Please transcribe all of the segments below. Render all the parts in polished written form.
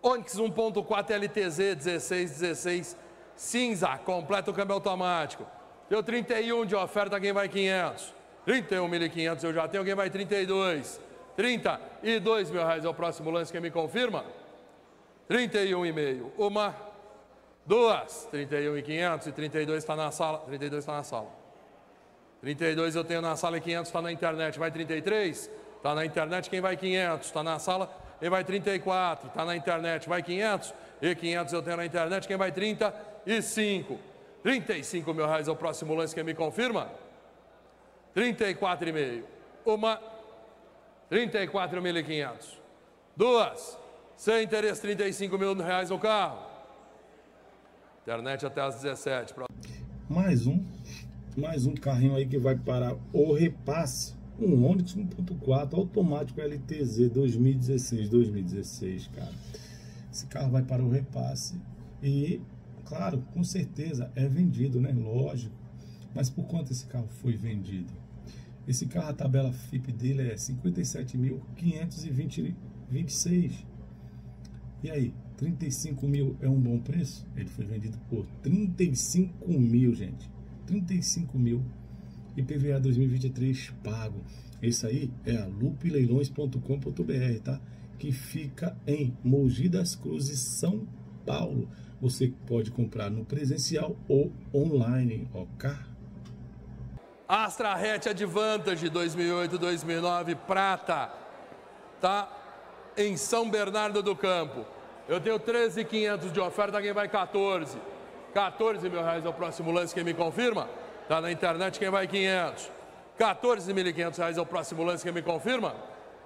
Onix 1.4 LTZ 1616 cinza, completa o câmbio automático. Deu 31 de oferta, quem vai 500? 31.500 eu já tenho, quem vai 32? 32 mil reais é o próximo lance, quem me confirma? 31,5. Uma, duas, 31.500 e 32 está na sala. 32 está na sala. 32 eu tenho na sala e 500 está na internet. Vai 33? Está na internet, quem vai 500? Está na sala, quem vai 34? Está na internet, vai 500? E 500 eu tenho na internet, quem vai 35? 35 mil reais é o próximo lance, quem me confirma? 34,5. Uma, 34.500. Duas, sem interesse, 35 mil reais no carro. Internet até às 17. Mais um carrinho aí que vai para o repasse. Um Onix 1.4 automático LTZ 2016, cara. Esse carro vai para o repasse e, claro, com certeza é vendido, né? Lógico. Mas por quanto esse carro foi vendido? Esse carro, a tabela FIP dele é 57.526. E aí, 35 mil é um bom preço? Ele foi vendido por 35 mil, gente. 35 mil. IPVA 2023 pago. Esse aí é a lupleilões.com.br, tá? Que fica em Mogi das Cruzes, São Paulo. Você pode comprar no presencial ou online, ok? Astra Hatch Advantage 2008-2009 prata, tá? Em São Bernardo do Campo. Eu tenho 13.500 de oferta, quem vai 14? 14 mil reais é o próximo lance, quem me confirma? Tá na internet, quem vai 500? 14.500 reais é o próximo lance, quem me confirma?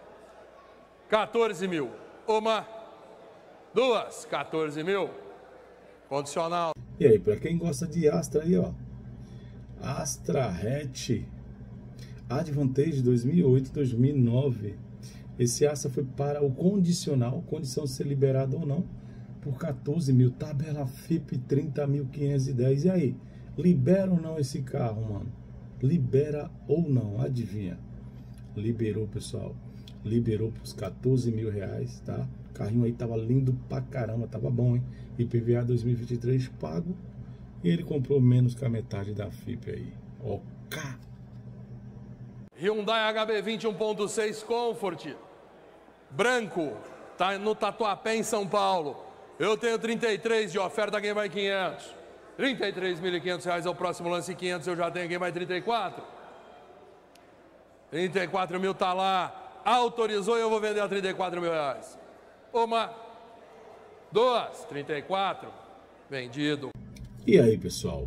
14 mil. Uma, duas, 14 mil. Condicional. E aí, para quem gosta de Astra aí, ó. Astra Hatch Advantage 2008-2009. Esse Astra foi para o condicional, condição de ser liberado ou não, por 14 mil. Tabela FIP 30.510. E aí, libera ou não esse carro, mano? Libera ou não? Adivinha? Liberou, pessoal. Liberou por 14 mil reais, tá? O carrinho aí tava lindo pra caramba, tava bom, hein? IPVA 2023 pago. E ele comprou menos que a metade da FIP aí. Ok. Hyundai HB20 1.6 Comfort. Branco. Tá no Tatuapé, em São Paulo. Eu tenho 33 de oferta, quem vai 500? 33.500 reais é o próximo lance, 500 eu já tenho, quem vai 34? 34 mil tá lá. Autorizou e eu vou vender a 34 mil reais. Uma, duas, 34. Vendido. E aí, pessoal,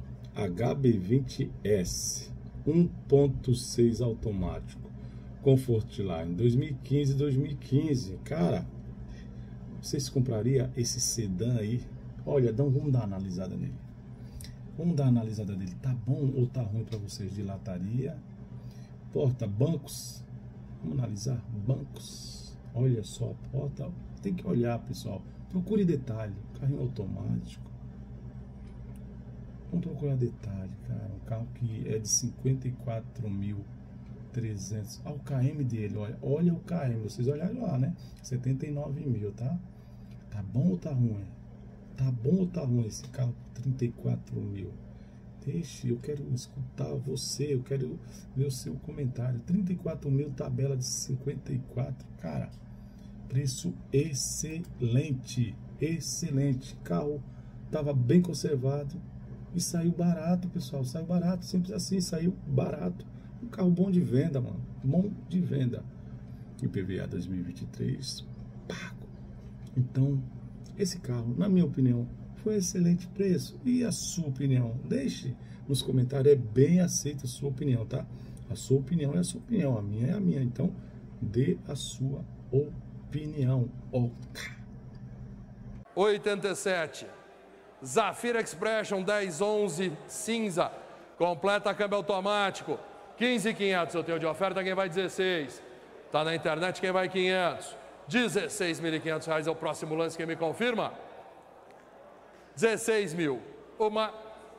HB20S 1.6 automático Comfortline 2015, cara, vocês comprariam esse sedã aí? Olha, vamos dar uma analisada nele. Vamos dar uma analisada nele. Tá bom ou tá ruim para vocês de lataria? Porta, bancos. Vamos analisar bancos. Olha só a porta. Tem que olhar, pessoal. Procure detalhe. Carrinho automático. Vamos procurar detalhe, cara. Um carro que é de 54.300. Olha o KM dele, olha. Olha o KM. Vocês olharam lá, né? 79 mil, tá? Tá bom ou tá ruim? Tá bom ou tá ruim esse carro por 34 mil? Deixe, eu quero escutar você. Eu quero ver o seu comentário. 34 mil, tabela de 54. Cara, preço excelente. Excelente. Carro tava bem conservado. E saiu barato, pessoal. Saiu barato, simples assim, saiu barato. Um carro bom de venda, mano. Bom de venda. IPVA 2023 pago. Então, esse carro, na minha opinião, foi um excelente preço. E a sua opinião? Deixe nos comentários. É bem aceita a sua opinião, tá? A sua opinião é a sua opinião. A minha é a minha. Então, dê a sua opinião. Ok. 87. Zafira Expression 1011 cinza, completa câmbio automático, 15.500 eu tenho de oferta, quem vai 16? Tá na internet, quem vai 500? 16.500 reais é o próximo lance, quem me confirma? 16 mil. Uma,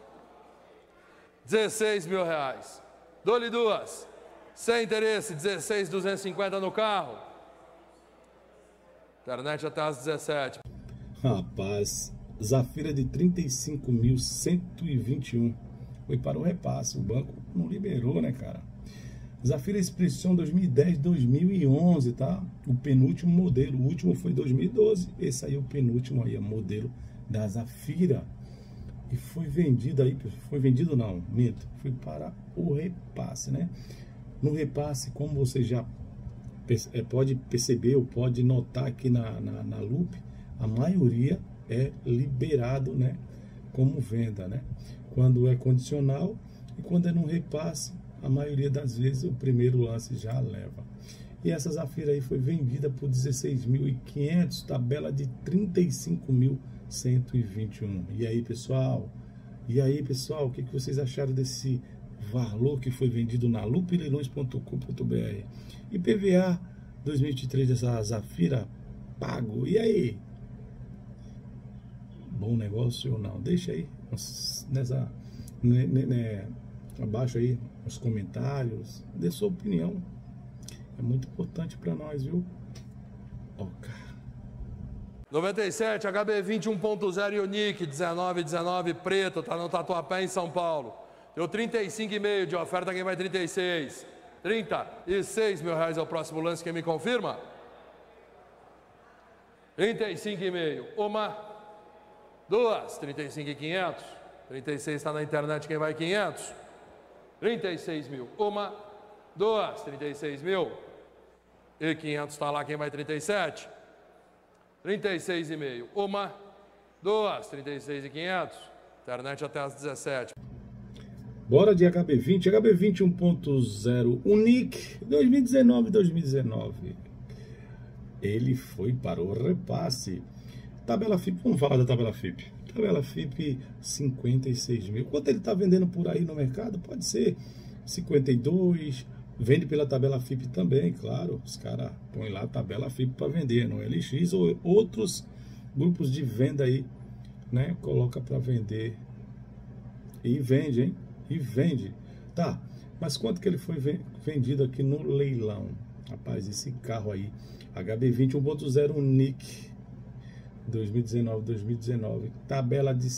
16 mil reais. Dou-lhe duas. Sem interesse, 16.250 no carro. Internet até às 17. Rapaz, Zafira de 35.121 foi para o repasse. O banco não liberou, né, cara? Zafira Expression 2010-2011, tá? O penúltimo modelo. O último foi 2012. Esse aí é o penúltimo aí, o modelo da Zafira. E foi vendido aí, foi vendido não, minto. Foi para o repasse, né? No repasse, como você já pode perceber ou pode notar aqui na Loop, a maioria é liberado, né, como venda, né? Quando é condicional e quando é no repasse, a maioria das vezes o primeiro lance já leva. E essa Zafira aí foi vendida por 16.500, tabela de 35.121. E aí, pessoal? O que vocês acharam desse valor que foi vendido na loopleilões.com.br? E PVA 2023 dessa Zafira pago. E aí? Bom negócio ou não? Deixa aí abaixo aí nos comentários, dê sua opinião. É muito importante para nós, viu? Ó, cara. 97, HB20 1.0 Unique, 19 preto, tá no Tatuapé em São Paulo. Deu 35,5 de oferta, quem vai 36? 36 mil reais é o próximo lance, quem me confirma? 35,5. Uma, duas, 35,500. 36 está na internet, quem vai 500? 36 mil. Uma, duas, 36 mil. E 500 está lá, quem vai 37? 36,5. Uma, duas, 36,500. Internet até às 17. Bora de HB20, HB20 1.0 Unique 2019. Ele foi para o repasse. Tabela FIP, vamos falar da tabela FIP. Tabela FIP 56 mil. Quanto ele está vendendo por aí no mercado? Pode ser 52. Vende pela tabela FIP também, claro. Os caras põem lá a tabela FIP para vender no LX ou outros grupos de venda aí, né? Coloca para vender e vende, hein? E vende. Tá, mas quanto que ele foi vendido aqui no leilão? Rapaz, esse carro aí, HB20 1.0 Unique 2019, tabela de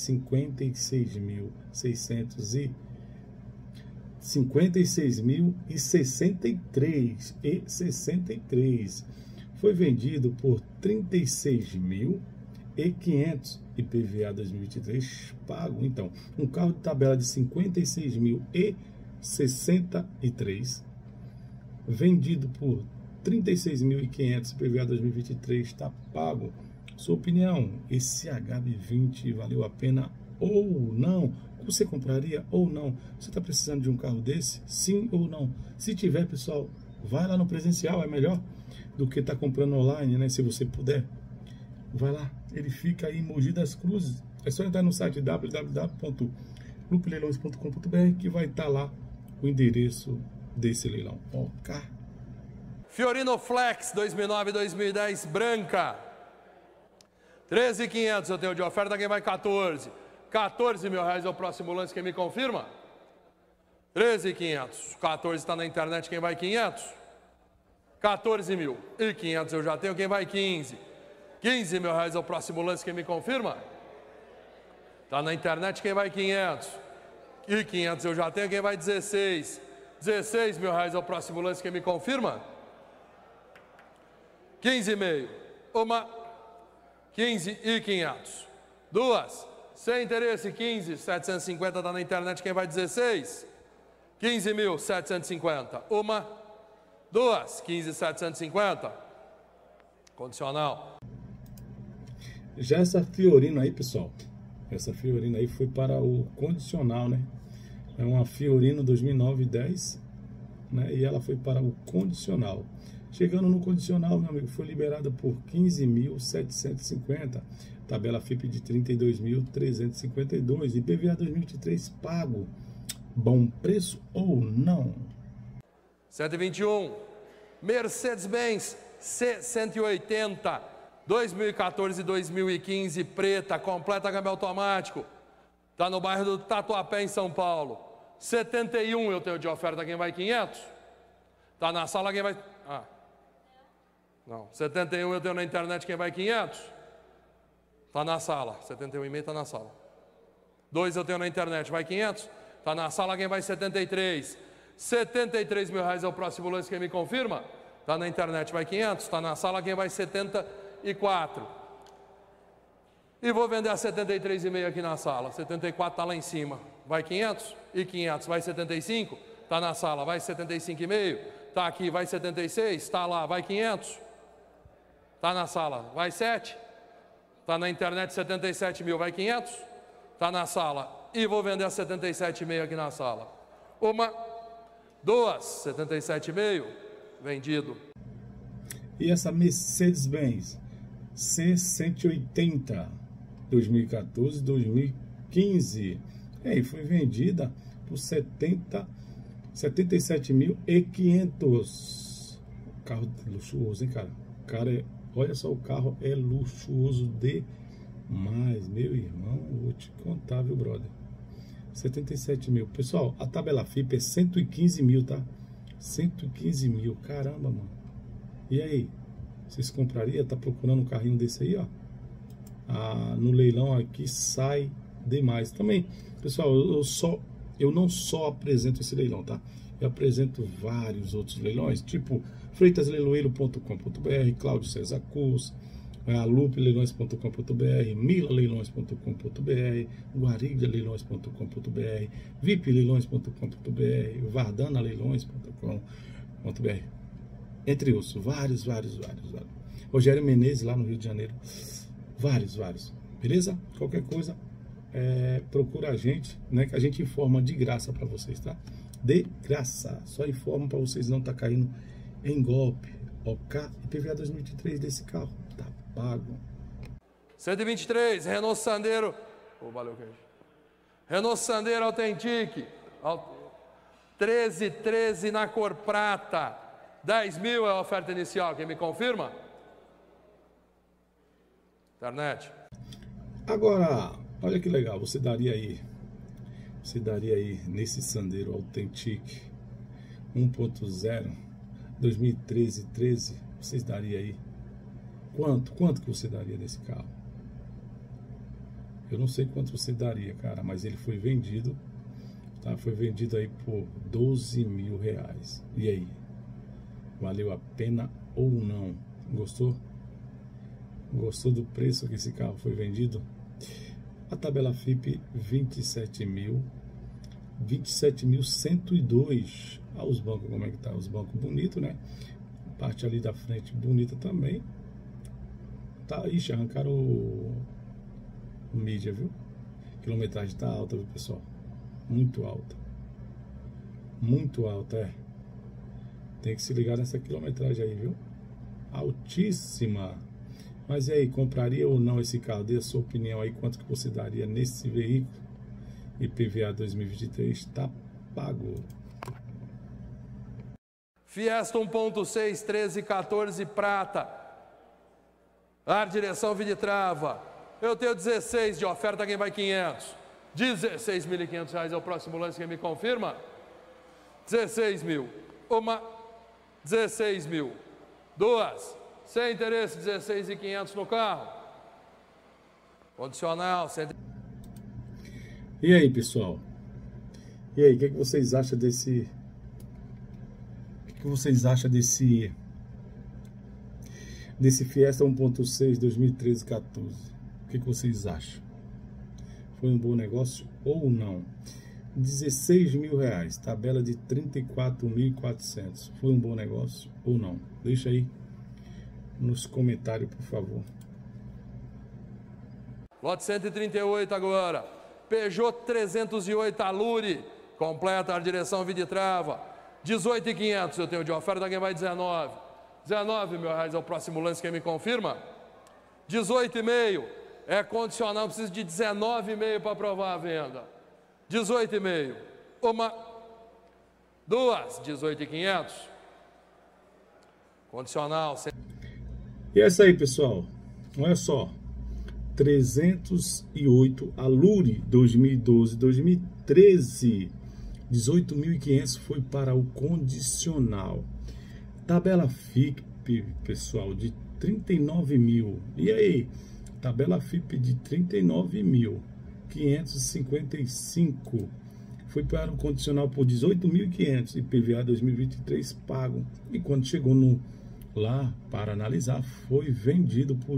56.063 foi vendido por 36.500 e PVA 2023 pago. Então, um carro de tabela de 56.063 vendido por 36.500 PVA 2023 está pago. Sua opinião, esse HB20 valeu a pena ou não? Você compraria ou não? Você está precisando de um carro desse? Sim ou não? Se tiver, pessoal, vai lá no presencial, é melhor do que estar comprando online, né? Se você puder, vai lá. Ele fica aí em Mogi das Cruzes. É só entrar no site www.loopleilões.com.br que vai estar lá o endereço desse leilão. Ok. Fiorino Flex 2009-2010 branca. 13.500 eu tenho de oferta, quem vai 14? 14 mil reais é o próximo lance, quem me confirma? 13.500. 14 está na internet, quem vai 500? 14 mil. E 500 eu já tenho, quem vai 15? 15 mil reais é o próximo lance, quem me confirma? Está na internet, quem vai 500? E 500 eu já tenho, quem vai 16? 16 mil reais é o próximo lance, quem me confirma? 15,5. Uma, 15 e 500. Duas, sem interesse, 15, 750 está na internet, quem vai 16? 15.750. Uma, duas, 15.750. Condicional. Já essa Fiorino aí, pessoal, essa Fiorino aí foi para o condicional, né? É uma Fiorino 2009-10, né? E ela foi para o condicional. Chegando no condicional, meu amigo, foi liberada por 15.750, tabela FIP de 32.352 e PVA 2023 pago. Bom preço ou não? 121, Mercedes-Benz C180, 2014 e 2015, preta, completa câmbio automático. Está no bairro do Tatuapé, em São Paulo. 71 eu tenho de oferta, quem vai 500? Está na sala, quem vai... Não, 71 eu tenho na internet, quem vai 500? Está na sala. 71,5 está na sala. 2 eu tenho na internet. Vai 500? Está na sala. Quem vai 73? 73 mil reais é o próximo lance. Quem me confirma? Está na internet. Vai 500? Está na sala. Quem vai 74? E vou vender a 73,5 aqui na sala. 74 está lá em cima. Vai 500? E 500. Vai 75? Está na sala. Vai 75,5? Está aqui. Vai 76? Está lá. Vai 500? Está na sala. Vai 7? Está na internet 77 mil. Vai 500? Está na sala. E vou vender a 77,5 aqui na sala. 1, 2, 77,5. Vendido. E essa Mercedes-Benz C180 2014, 2015. E foi vendida por 77.500. Carro luxuoso, hein, cara? Olha só, o carro é luxuoso demais, meu irmão. Vou te contar, viu, brother? 77 mil. Pessoal, a tabela FIP é 115 mil, tá? 115 mil. Caramba, mano. E aí? Vocês comprariam? Tá procurando um carrinho desse aí, ó? No leilão aqui sai demais. Também, pessoal, eu não só apresento esse leilão, tá? Eu apresento vários outros leilões, tipo freitasleiloeiro.com.br, Cláudio César Cus, lupeleilões.com.br, milaleilões.com.br, guarigaleilões.com.br, vipleilões.com.br, vardanaleilões.com.br, entre outros, vários. Rogério Menezes lá no Rio de Janeiro, vários, beleza? Qualquer coisa, procura a gente, né, que a gente informa de graça para vocês, tá? De graça, só informa para vocês não tá caindo em golpe. OK e PVA 2023 desse carro tá pago. 123, Renault Sandero. Valeu, Kenji. Renault Sandero Authentic. 13 na cor prata. 10 mil é a oferta inicial. Quem me confirma? Internet. Agora, olha que legal. Você daria aí nesse Sandero Authentic 1.0 2013, vocês daria aí quanto que você daria nesse carro? Eu não sei quanto você daria, cara, mas ele foi vendido, tá? Foi vendido aí por 12 mil reais. E aí? Valeu a pena ou não? Gostou? Gostou do preço que esse carro foi vendido? A tabela FIP 27.102. Olha os bancos, como é que tá? Os bancos bonitos, né? A parte ali da frente bonita também. Tá, ixi, arrancaram o mídia, viu? A quilometragem tá alta, viu, pessoal? Muito alta. Muito alta, é. Tem que se ligar nessa quilometragem aí, viu? Altíssima. Mas e aí, compraria ou não esse carro? Dê a sua opinião aí, quanto que você daria nesse veículo? IPVA 2023 tá pago. Fiesta 1.6, 1314 prata. Ar, direção, Viditrava. Eu tenho 16 de oferta, quem vai 500? 16.500 reais é o próximo lance, quem me confirma? 16 mil. 16 mil. 2. Sem interesse, 16.500 no carro. Condicional, E aí, pessoal? E aí, o que vocês acham desse... O que vocês acham desse Fiesta 1.6 2013-14? O que vocês acham? Foi um bom negócio ou não? 16 mil reais, tabela de 34.400. Foi um bom negócio ou não? Deixa aí nos comentários, por favor. Lote 138 agora. Peugeot 308 Alure. Completa a direção Viditrava. 18.500 eu tenho de oferta, quem vai 19. 19 mil reais é o próximo lance, quem me confirma? 18,5. É condicional, preciso de 19,5 para aprovar a venda. 18,5. 2, 18.500. Condicional. E essa aí, pessoal, olha só, 308 Alure 2012, 2013, 18.500 foi para o condicional. Tabela FIP, pessoal, de 39 mil. E aí, tabela FIP de 39.555 foi para o condicional por 18.500 e PVA 2023 pago. E quando chegou lá para analisar, foi vendido por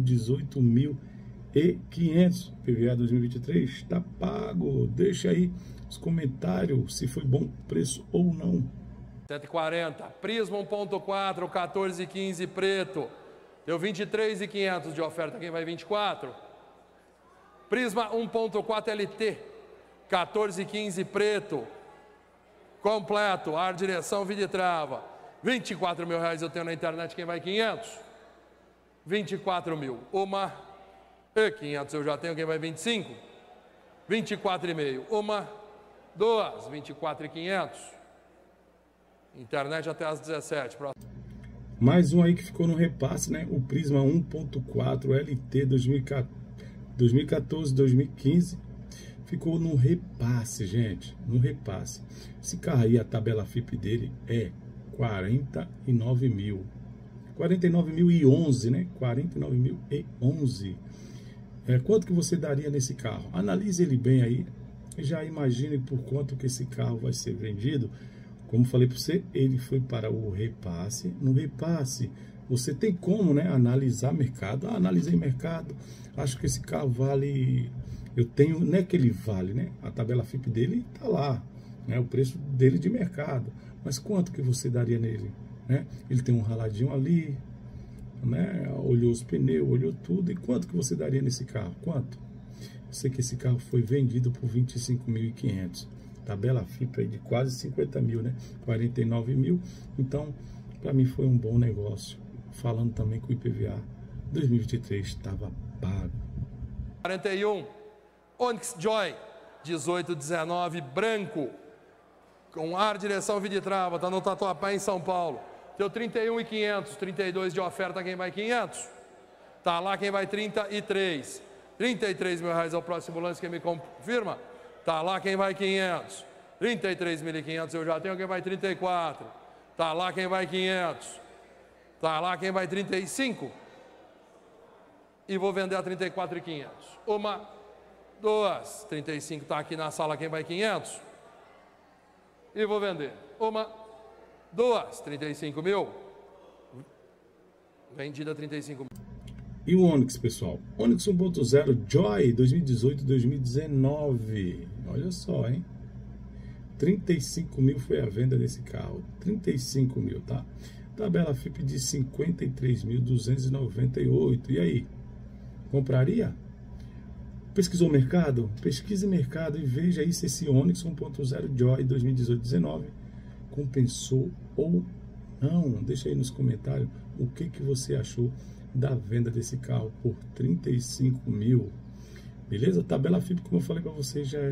18.500. PVA 2023 está pago. Deixa aí os comentários se foi bom preço ou não. 140, Prisma 1.4, 14,15 preto. Deu 23.500 de oferta, quem vai 24? Prisma 1.4 LT, 14,15 preto. Completo, ar, direção, Viditrava. 24 mil reais eu tenho na internet, quem vai 500? 24 mil. Uma e 500 eu já tenho, quem vai 25? 24,5. Uma, duas, 24.500. Internet até às 17. Próximo. Mais um aí que ficou no repasse, né? O Prisma 1.4 LT 2014-2015 ficou no repasse, gente. No repasse. Esse carro aí, a tabela FIP dele é 49 mil. 49.011, né? 49.011. Quanto que você daria nesse carro? Analise ele bem aí. Já imagine por quanto que esse carro vai ser vendido. Como falei para você, ele foi para o repasse. No repasse, você tem como, né, analisar mercado. Analisei mercado, acho que esse carro vale... Eu tenho, não é que ele vale, né? A tabela FIP dele está lá, né? O preço dele de mercado. Mas quanto que você daria nele? Né? Ele tem um raladinho ali, né? Olhou os pneus, olhou tudo. E quanto que você daria nesse carro? Quanto? Eu sei que esse carro foi vendido por 25.500. Tabela FIP aí de quase 50 mil, né? 49 mil. Então, para mim foi um bom negócio. Falando também que o IPVA 2023 estava pago. 41, Onix Joy, 1819, branco, com ar, direção, Viditrava, está no Tatuapé em São Paulo. Deu 31.500, 32 de oferta, quem vai 500? Tá lá quem vai 33. 33 mil reais é o próximo lance, quem me confirma? Tá lá quem vai 500. 33.500 eu já tenho, quem vai 34. Tá lá quem vai 500. Tá lá quem vai 35. E vou vender a 34.500. Uma, duas, 35 tá aqui na sala, quem vai 500. E vou vender. Uma, duas, 35 mil. Vendida 35 mil. E o Onix, pessoal? Onix 1.0 Joy 2018-2019. Olha só, hein? 35 mil foi a venda desse carro. 35 mil, tá? Tabela FIP de 53.298. E aí? Compraria? Pesquisou o mercado? Pesquise mercado e veja aí se esse Onix 1.0 Joy 2018-2019 compensou ou não. Deixa aí nos comentários o que você achou da venda desse carro por 35 mil. Beleza? Tabela FIP, como eu falei para vocês, já é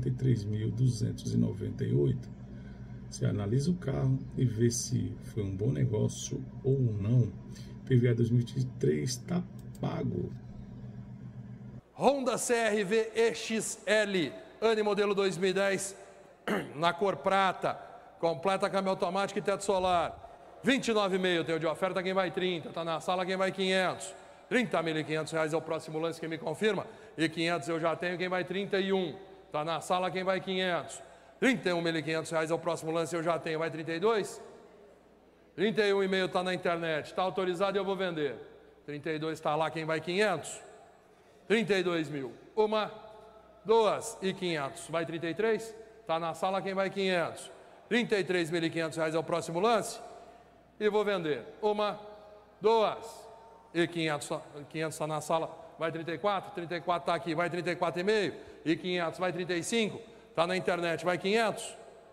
53.298. Você analisa o carro e vê se foi um bom negócio ou não. PVA 2023 está pago. Honda CR-V EXL, ano e modelo 2010, na cor prata, completa câmbio automático e teto solar. 29,5 tenho de oferta, quem vai 30, tá na sala, quem vai 500. 30.500 reais é o próximo lance, quem me confirma? E 500 eu já tenho, quem vai 31. Tá na sala, quem vai 500. 31.500 reais é o próximo lance, eu já tenho, vai 32. 31,5 tá na internet, tá autorizado e eu vou vender. 32 tá lá, quem vai 500. 32 mil. Uma, duas e 500. Vai 33? Tá na sala, quem vai 500. 33.500 reais é o próximo lance. E vou vender. Uma, duas e 500. 500 está na sala, vai 34. 34 está aqui, vai 34,5. E 500, vai 35. Está na internet, vai 500.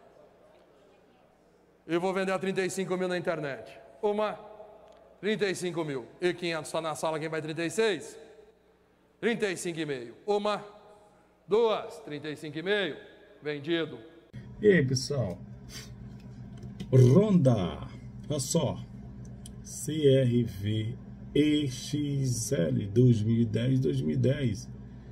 E vou vender a 35 mil na internet. Uma, 35 mil. E 500 está na sala, quem vai 36? 35,5. Uma, duas, 35,5. Vendido. E aí, pessoal? Honda. Olha só. CR-V EXL 2010-2010.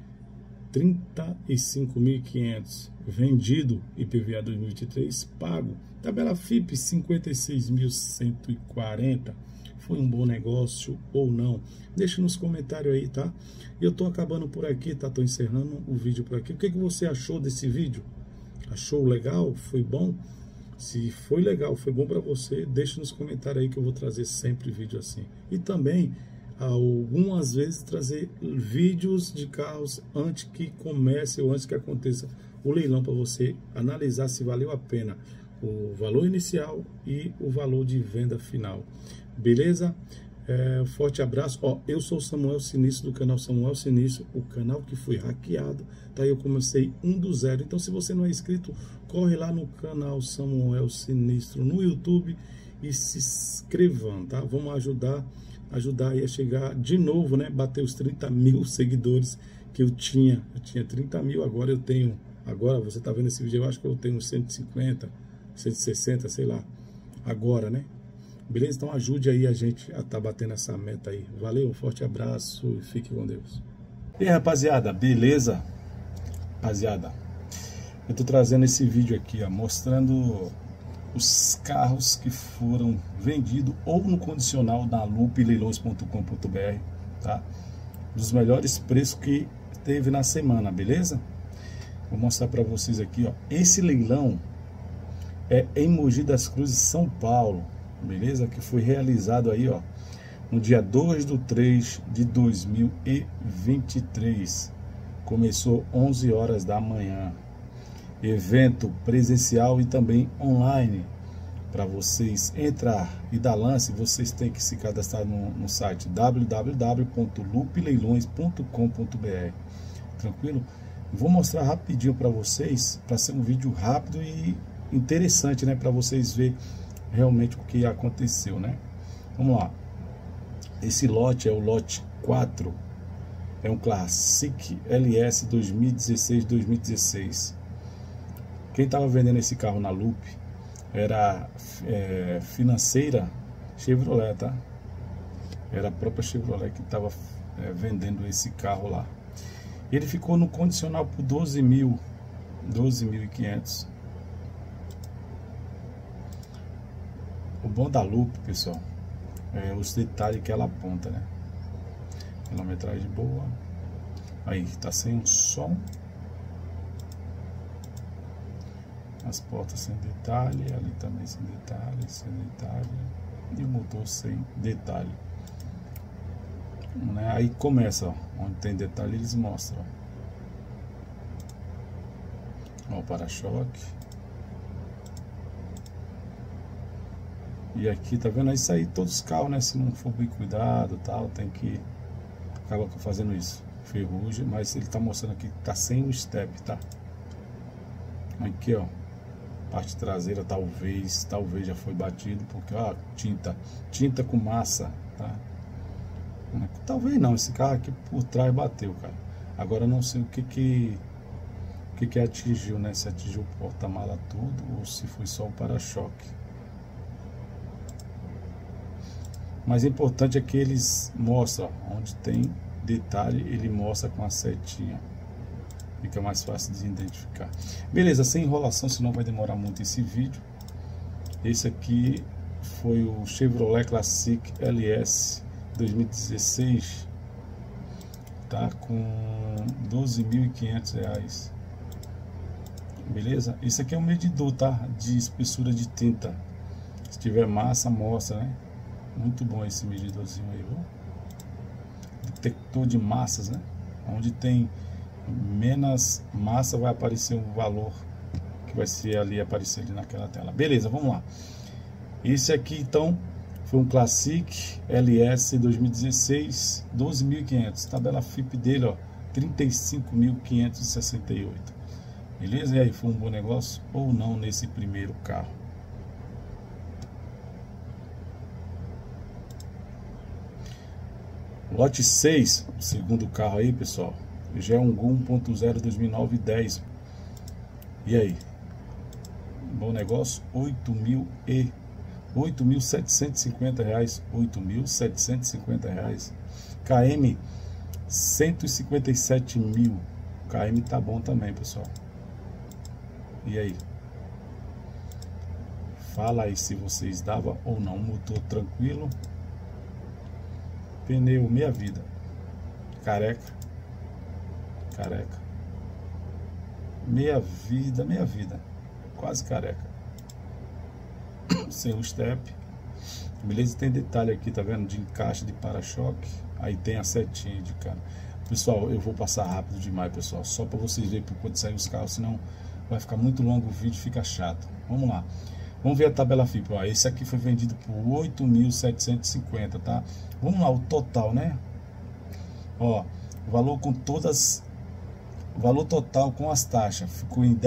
35.500. Vendido. IPVA 2023 pago. Tabela FIP 56.140. Foi um bom negócio ou não? Deixa nos comentários aí, tá? Eu tô acabando por aqui, tá? Tô encerrando o vídeo por aqui. O que você achou desse vídeo? Achou legal? Foi bom? Se foi legal, foi bom para você, deixa nos comentários aí que eu vou trazer sempre vídeo assim. E também, algumas vezes, trazer vídeos de carros antes que comece ou antes que aconteça o leilão, para você analisar se valeu a pena o valor inicial e o valor de venda final. Beleza? Forte abraço. Eu sou o Samuel Sinistro, do canal Samuel Sinistro, o canal que foi hackeado, tá? Eu comecei do zero. Então, se você não é inscrito, corre lá no canal Samuel Sinistro no YouTube e se inscrevam, tá? Vamos ajudar aí a chegar de novo, né? Bater os 30 mil seguidores que eu tinha. Eu tinha 30 mil, agora eu tenho. Agora você tá vendo esse vídeo, eu acho que eu tenho 150, 160, sei lá. Agora, né? Beleza? Então ajude aí a gente a estar batendo essa meta aí. Valeu, um forte abraço e fique com Deus. E aí, rapaziada, beleza? Rapaziada, eu tô trazendo esse vídeo aqui, ó, mostrando os carros que foram vendidos ou no condicional na loopleilões.com.br, tá? Dos melhores preços que teve na semana, beleza? Vou mostrar para vocês aqui, ó. Esse leilão é em Mogi das Cruzes, São Paulo, beleza? Que foi realizado aí, ó, no dia 2/3/2023. Começou 11 horas da manhã. Evento presencial e também online. Para vocês entrar e dar lance, vocês têm que se cadastrar no site www.loopleilões.com.br. Tranquilo? Vou mostrar rapidinho para vocês, para ser um vídeo rápido e interessante, né? Para vocês verem realmente o que aconteceu, né? Vamos lá. Esse lote é o lote 4. É um Classic LS 2016-2016. Quem estava vendendo esse carro na Loop era financeira Chevrolet, tá? Era a própria Chevrolet que estava vendendo esse carro lá. Ele ficou no condicional por 12.500. O bom da Loop, pessoal, é os detalhes que ela aponta, né? Quilometragem boa. Aí, tá sem um som. As portas sem detalhe, ali também sem detalhe, e o motor sem detalhe, né? Aí começa, ó, onde tem detalhe eles mostram, ó, o para-choque. E aqui, tá vendo? Isso aí, todos os carros, né? Se não for bem cuidado, tal, tem que acaba fazendo isso, ferrugem, mas ele tá mostrando aqui que tá sem o step, tá? Aqui, ó, parte traseira talvez já foi batido, porque ó, tinta com massa, tá? Talvez não, esse carro aqui por trás bateu, cara. Agora eu não sei o que atingiu, né? Se atingiu o porta-mala todo ou se foi só o para-choque. Mas o importante é que eles mostram, ó, onde tem detalhe, ele mostra com a setinha. Fica mais fácil de identificar. Beleza, sem enrolação, senão vai demorar muito esse vídeo. Esse aqui foi o Chevrolet Classic LS 2016. Tá com R$12.500. Beleza? Esse aqui é um medidor, tá? De espessura de tinta. Se tiver massa, mostra, né? Muito bom esse medidorzinho aí, viu? Detector de massas, né? Onde tem menos massa vai aparecer um valor que vai ser ali, aparecer ali naquela tela. Beleza, vamos lá. Esse aqui então foi um Classic LS 2016, 12.500. Tabela FIP dele, ó, 35.568. Beleza? E aí, foi um bom negócio ou não nesse primeiro carro? Lote 6, o segundo carro aí, pessoal, já é um Gol 1.0 2009-10. E aí? Bom negócio? R$8.750. R$8.750. KM 157.000. KM tá bom também, pessoal. E aí? Fala aí se vocês davam ou não. Motor tranquilo. pneu, meia vida. Careca. Meia vida. Quase careca. Sem o step. Beleza? Tem detalhe aqui, tá vendo? De encaixe de para-choque. Aí tem a setinha de cara. Pessoal, eu vou passar rápido demais, pessoal. Só para vocês verem por quanto saem os carros. Senão vai ficar muito longo o vídeo, fica chato. Vamos lá. Vamos ver a tabela FIP. Ó, esse aqui foi vendido por 8.750, tá? Vamos lá, o total, né? Ó, valor com todas... Valor total com as taxas. Ficou em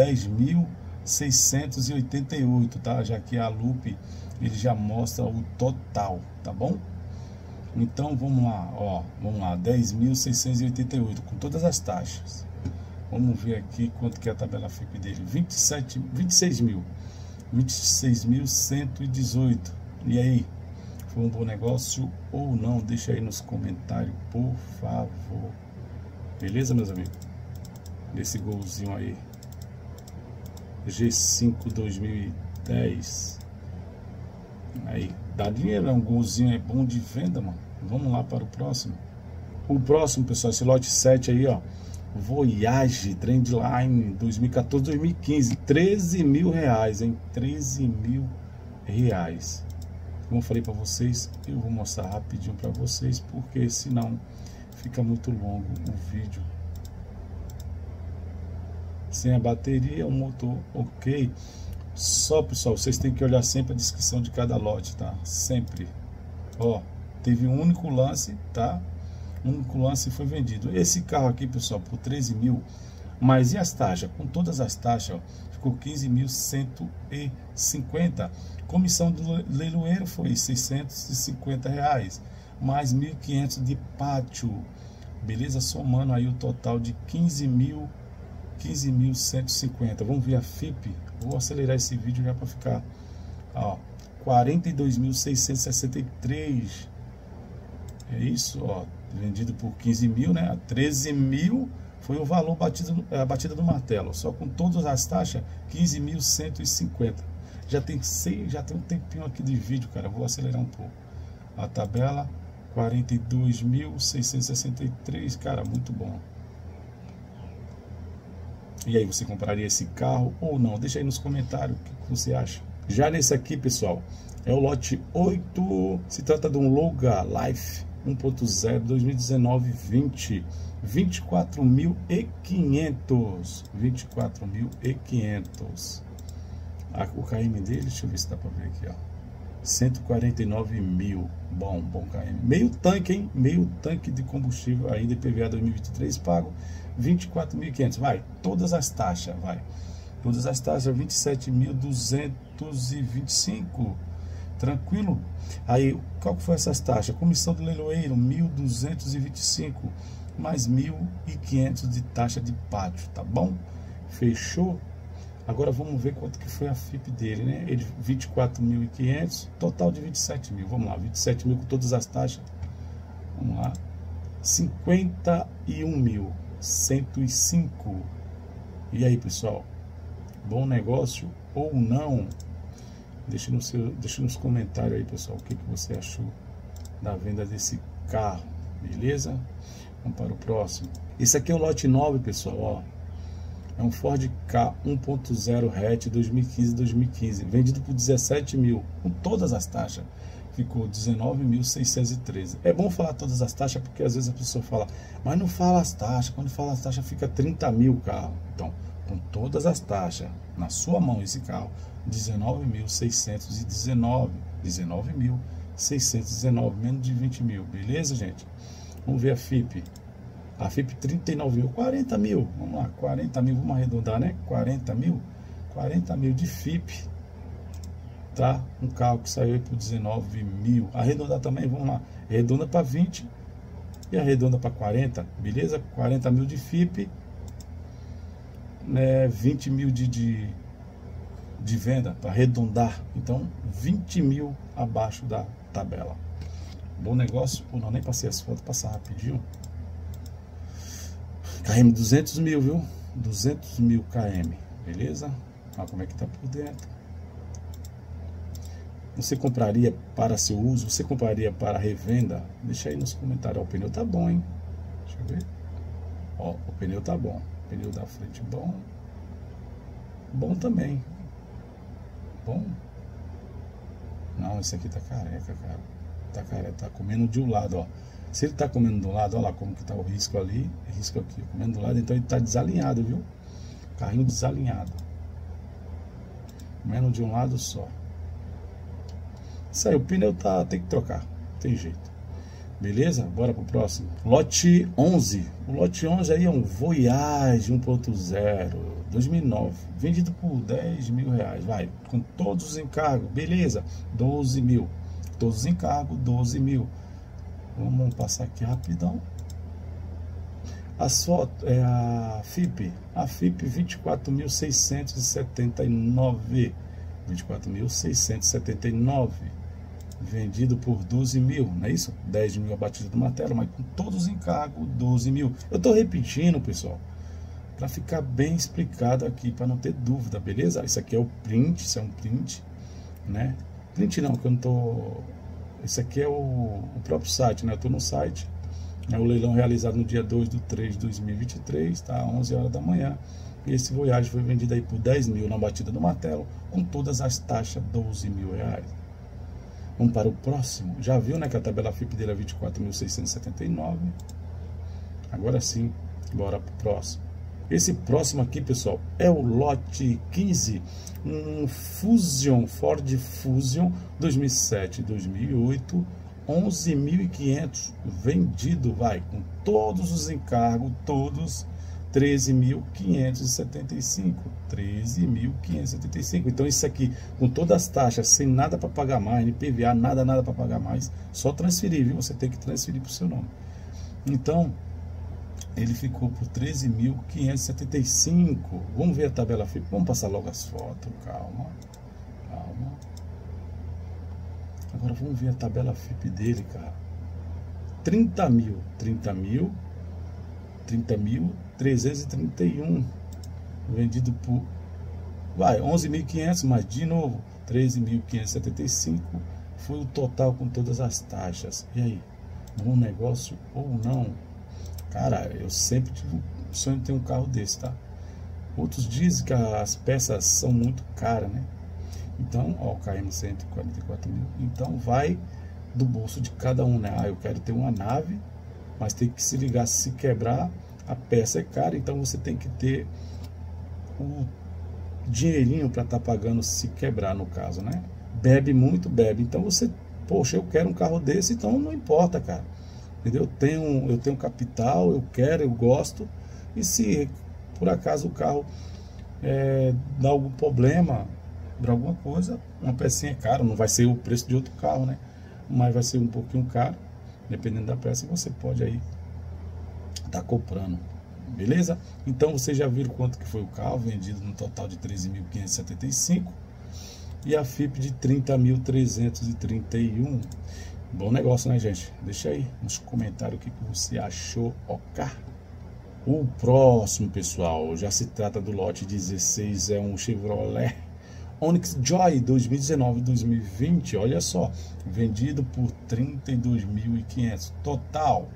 10.688, tá? Já que a Lupe, ele já mostra o total, tá bom? Então, vamos lá, ó. Vamos lá, 10.688 com todas as taxas. Vamos ver aqui quanto que é a tabela FIP dele. 26.118. E aí, foi um bom negócio ou não? Deixa aí nos comentários, por favor. Beleza, meus amigos? Desse golzinho aí. G5 2010. Aí, dá dinheiro, é um golzinho, é bom de venda, mano. Vamos lá para o próximo. O próximo, pessoal, esse lote 7 aí, ó. Voyage Trendline 2014-2015, 13 mil reais, hein? 13 mil reais. Como eu falei para vocês, eu vou mostrar rapidinho para vocês, porque senão fica muito longo o vídeo. Sem a bateria, o motor ok. Só, pessoal, vocês têm que olhar sempre a descrição de cada lote, tá? Sempre. Ó, teve um único lance, tá? Um único lance foi vendido. Esse carro aqui, pessoal, por 13 mil. Mas e as taxas? Com todas as taxas, ó, ficou 15.150. Comissão do leiloeiro foi 650 reais. Mais 1.500 de pátio. Beleza? Somando aí o total de 15.150. Vamos ver a FIP. Vou acelerar esse vídeo já para ficar, ó, 42.663. É isso, ó, vendido por 15 mil, né? 13 mil foi o valor batido, a batida do martelo. Só com todas as taxas, 15.150. Já tem um tempinho aqui de vídeo, cara. Vou acelerar um pouco. A tabela 42.663, cara, muito bom. E aí, você compraria esse carro ou não? Deixa aí nos comentários o que você acha. Já nesse aqui, pessoal, é o lote 8. Se trata de um Loga Life 1.0 2019-20. 24.500. 24.500. O KM dele, deixa eu ver se dá pra ver aqui, ó. 149 mil. Bom KM. Meio tanque, hein? Meio tanque de combustível ainda, IPVA 2023 pago. 24.500, vai, todas as taxas, vai, todas as taxas, 27.225, tranquilo? Aí, qual que foi essas taxas? Comissão do leiloeiro, 1.225, mais 1.500 de taxa de pátio, tá bom? Fechou? Agora vamos ver quanto que foi a FIP dele, né? Ele, 24.500, total de 27 mil, vamos lá, 27 mil com todas as taxas, vamos lá, 51.105. E aí, pessoal, bom negócio ou não? Deixa nos comentários aí, pessoal, o que você achou da venda desse carro, beleza? Vamos para o próximo. Esse aqui é o lote 9, pessoal, ó. É um Ford Ka 1.0 hatch 2015, vendido por 17 mil, com todas as taxas. Ficou 19.613. É bom falar todas as taxas, porque às vezes a pessoa fala, mas não fala as taxas. Quando fala as taxas, fica 30 mil o carro. Então, com todas as taxas, na sua mão esse carro, 19.619. 19.619, menos de 20 mil. Beleza, gente? Vamos ver a FIP. A FIP 39 mil, 40 mil. Vamos lá, 40 mil, vamos arredondar, né? 40 mil. 40 mil de FIP. Tá? Um carro que saiu aí por 19 mil. Arredondar também, vamos lá. Arredonda para 20 e arredonda para 40, beleza? 40 mil de FIP, né? 20 mil de venda, para arredondar. Então, 20 mil abaixo da tabela. Bom negócio ou não? Nem passei as fotos, passar rapidinho. KM 200 mil, viu? 200 mil KM, beleza? Olha como é que tá por dentro. Você compraria para seu uso? Você compraria para revenda? Deixa aí nos comentários. Ó, o pneu tá bom, hein? Deixa eu ver. Ó, o pneu tá bom. O pneu da frente bom. Bom também. Bom. Não, esse aqui tá careca, cara. Tá careca, tá comendo de um lado, ó. Se ele tá comendo do lado, olha lá como que tá o risco ali, risco aqui, comendo do lado, então ele tá desalinhado, viu? Carrinho desalinhado. Comendo de um lado só. Isso aí, o pneu tem que trocar, tem jeito. Beleza? Bora pro próximo. Lote 11. O lote 11 aí é um Voyage 1.0 2009, vendido por 10 mil reais, vai, com todos os encargos, beleza, 12 mil, todos os encargos, 12 mil. Vamos passar aqui rapidão. As fotos, a FIP 24.679, 24.679, vendido por 12 mil, não é isso? 10 mil abatido do martelo, mas com todos os encargos, 12 mil. Eu tô repetindo, pessoal, para ficar bem explicado aqui, para não ter dúvida, beleza? Isso aqui é o print, isso é um print, né? Print não, que eu não tô... Esse aqui é o próprio site, né? Eu tô no site, é o leilão realizado no dia 2/3/2023, tá? 11 horas da manhã. E esse Voyage foi vendido aí por 10 mil na batida do martelo, com todas as taxas, 12 mil reais. Vamos para o próximo. Já viu, né, que a tabela FIP dele é 24.679. Agora sim, bora pro próximo. Esse próximo aqui, pessoal, é o lote 15, um Fusion, Ford Fusion 2007, 2008, 11.500 vendido, vai, com todos os encargos, todos 13.575, 13.575. Então isso aqui, com todas as taxas, sem nada para pagar mais, IPVA, nada para pagar mais, só transferir, viu? Você tem que transferir para o seu nome. Então, ele ficou por 13.575. Vamos ver a tabela FIP. Vamos passar logo as fotos. Calma. Calma. Agora vamos ver a tabela FIP dele, cara. 30.331. Vendido por... Vai, 11.500, mas de novo, 13.575. Foi o total com todas as taxas. E aí? Bom negócio ou não? Cara, eu sempre tive o sonho de ter um carro desse, tá? Outros dizem que as peças são muito caras, né? Então, ó, o KM 144 mil. Então vai do bolso de cada um, né? Ah, eu quero ter uma nave, mas tem que se ligar, se quebrar, a peça é cara, então você tem que ter o dinheirinho para estar pagando se quebrar, no caso, né? Bebe muito, bebe. Então você, poxa, eu quero um carro desse, então não importa, cara. Entendeu? Eu tenho capital, eu quero, eu gosto. E se por acaso o carro dá algum problema, por alguma coisa, uma pecinha é cara, não vai ser o preço de outro carro, né? Mas vai ser um pouquinho caro, dependendo da peça, você pode aí tá comprando, beleza? Então vocês já viram quanto que foi o carro, vendido no total de 13.575 e a FIP de 30.331. Bom negócio, né, gente? Deixa aí nos comentários o que você achou, ok? O próximo, pessoal, já se trata do lote 16, é um Chevrolet Onix Joy 2019-2020, olha só, vendido por 32.500, total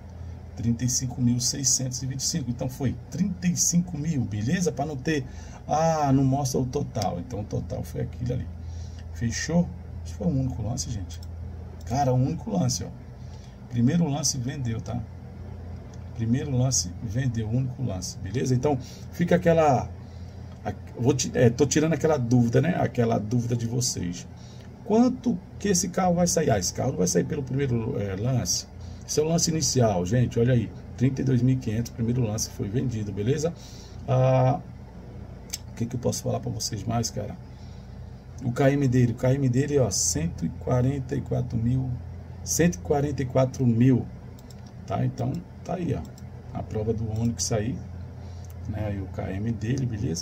35.625, então foi 35 mil, beleza? Para não ter, não mostra o total, então o total foi aquilo ali, fechou? Acho que foi o único lance, gente. Cara, um único lance, ó. Primeiro lance vendeu, tá? Primeiro lance vendeu, único lance, beleza? Então, fica aquela... tô tirando aquela dúvida, né? Aquela dúvida de vocês. Quanto que esse carro vai sair? Esse carro não vai sair pelo primeiro lance. Esse é o lance inicial, gente, olha aí. 32.500, primeiro lance foi vendido, beleza? O que eu posso falar para vocês mais, cara? O KM dele, ó, 144 mil, tá? Então, tá aí, ó, a prova do Onix aí, né? Aí o KM dele, beleza?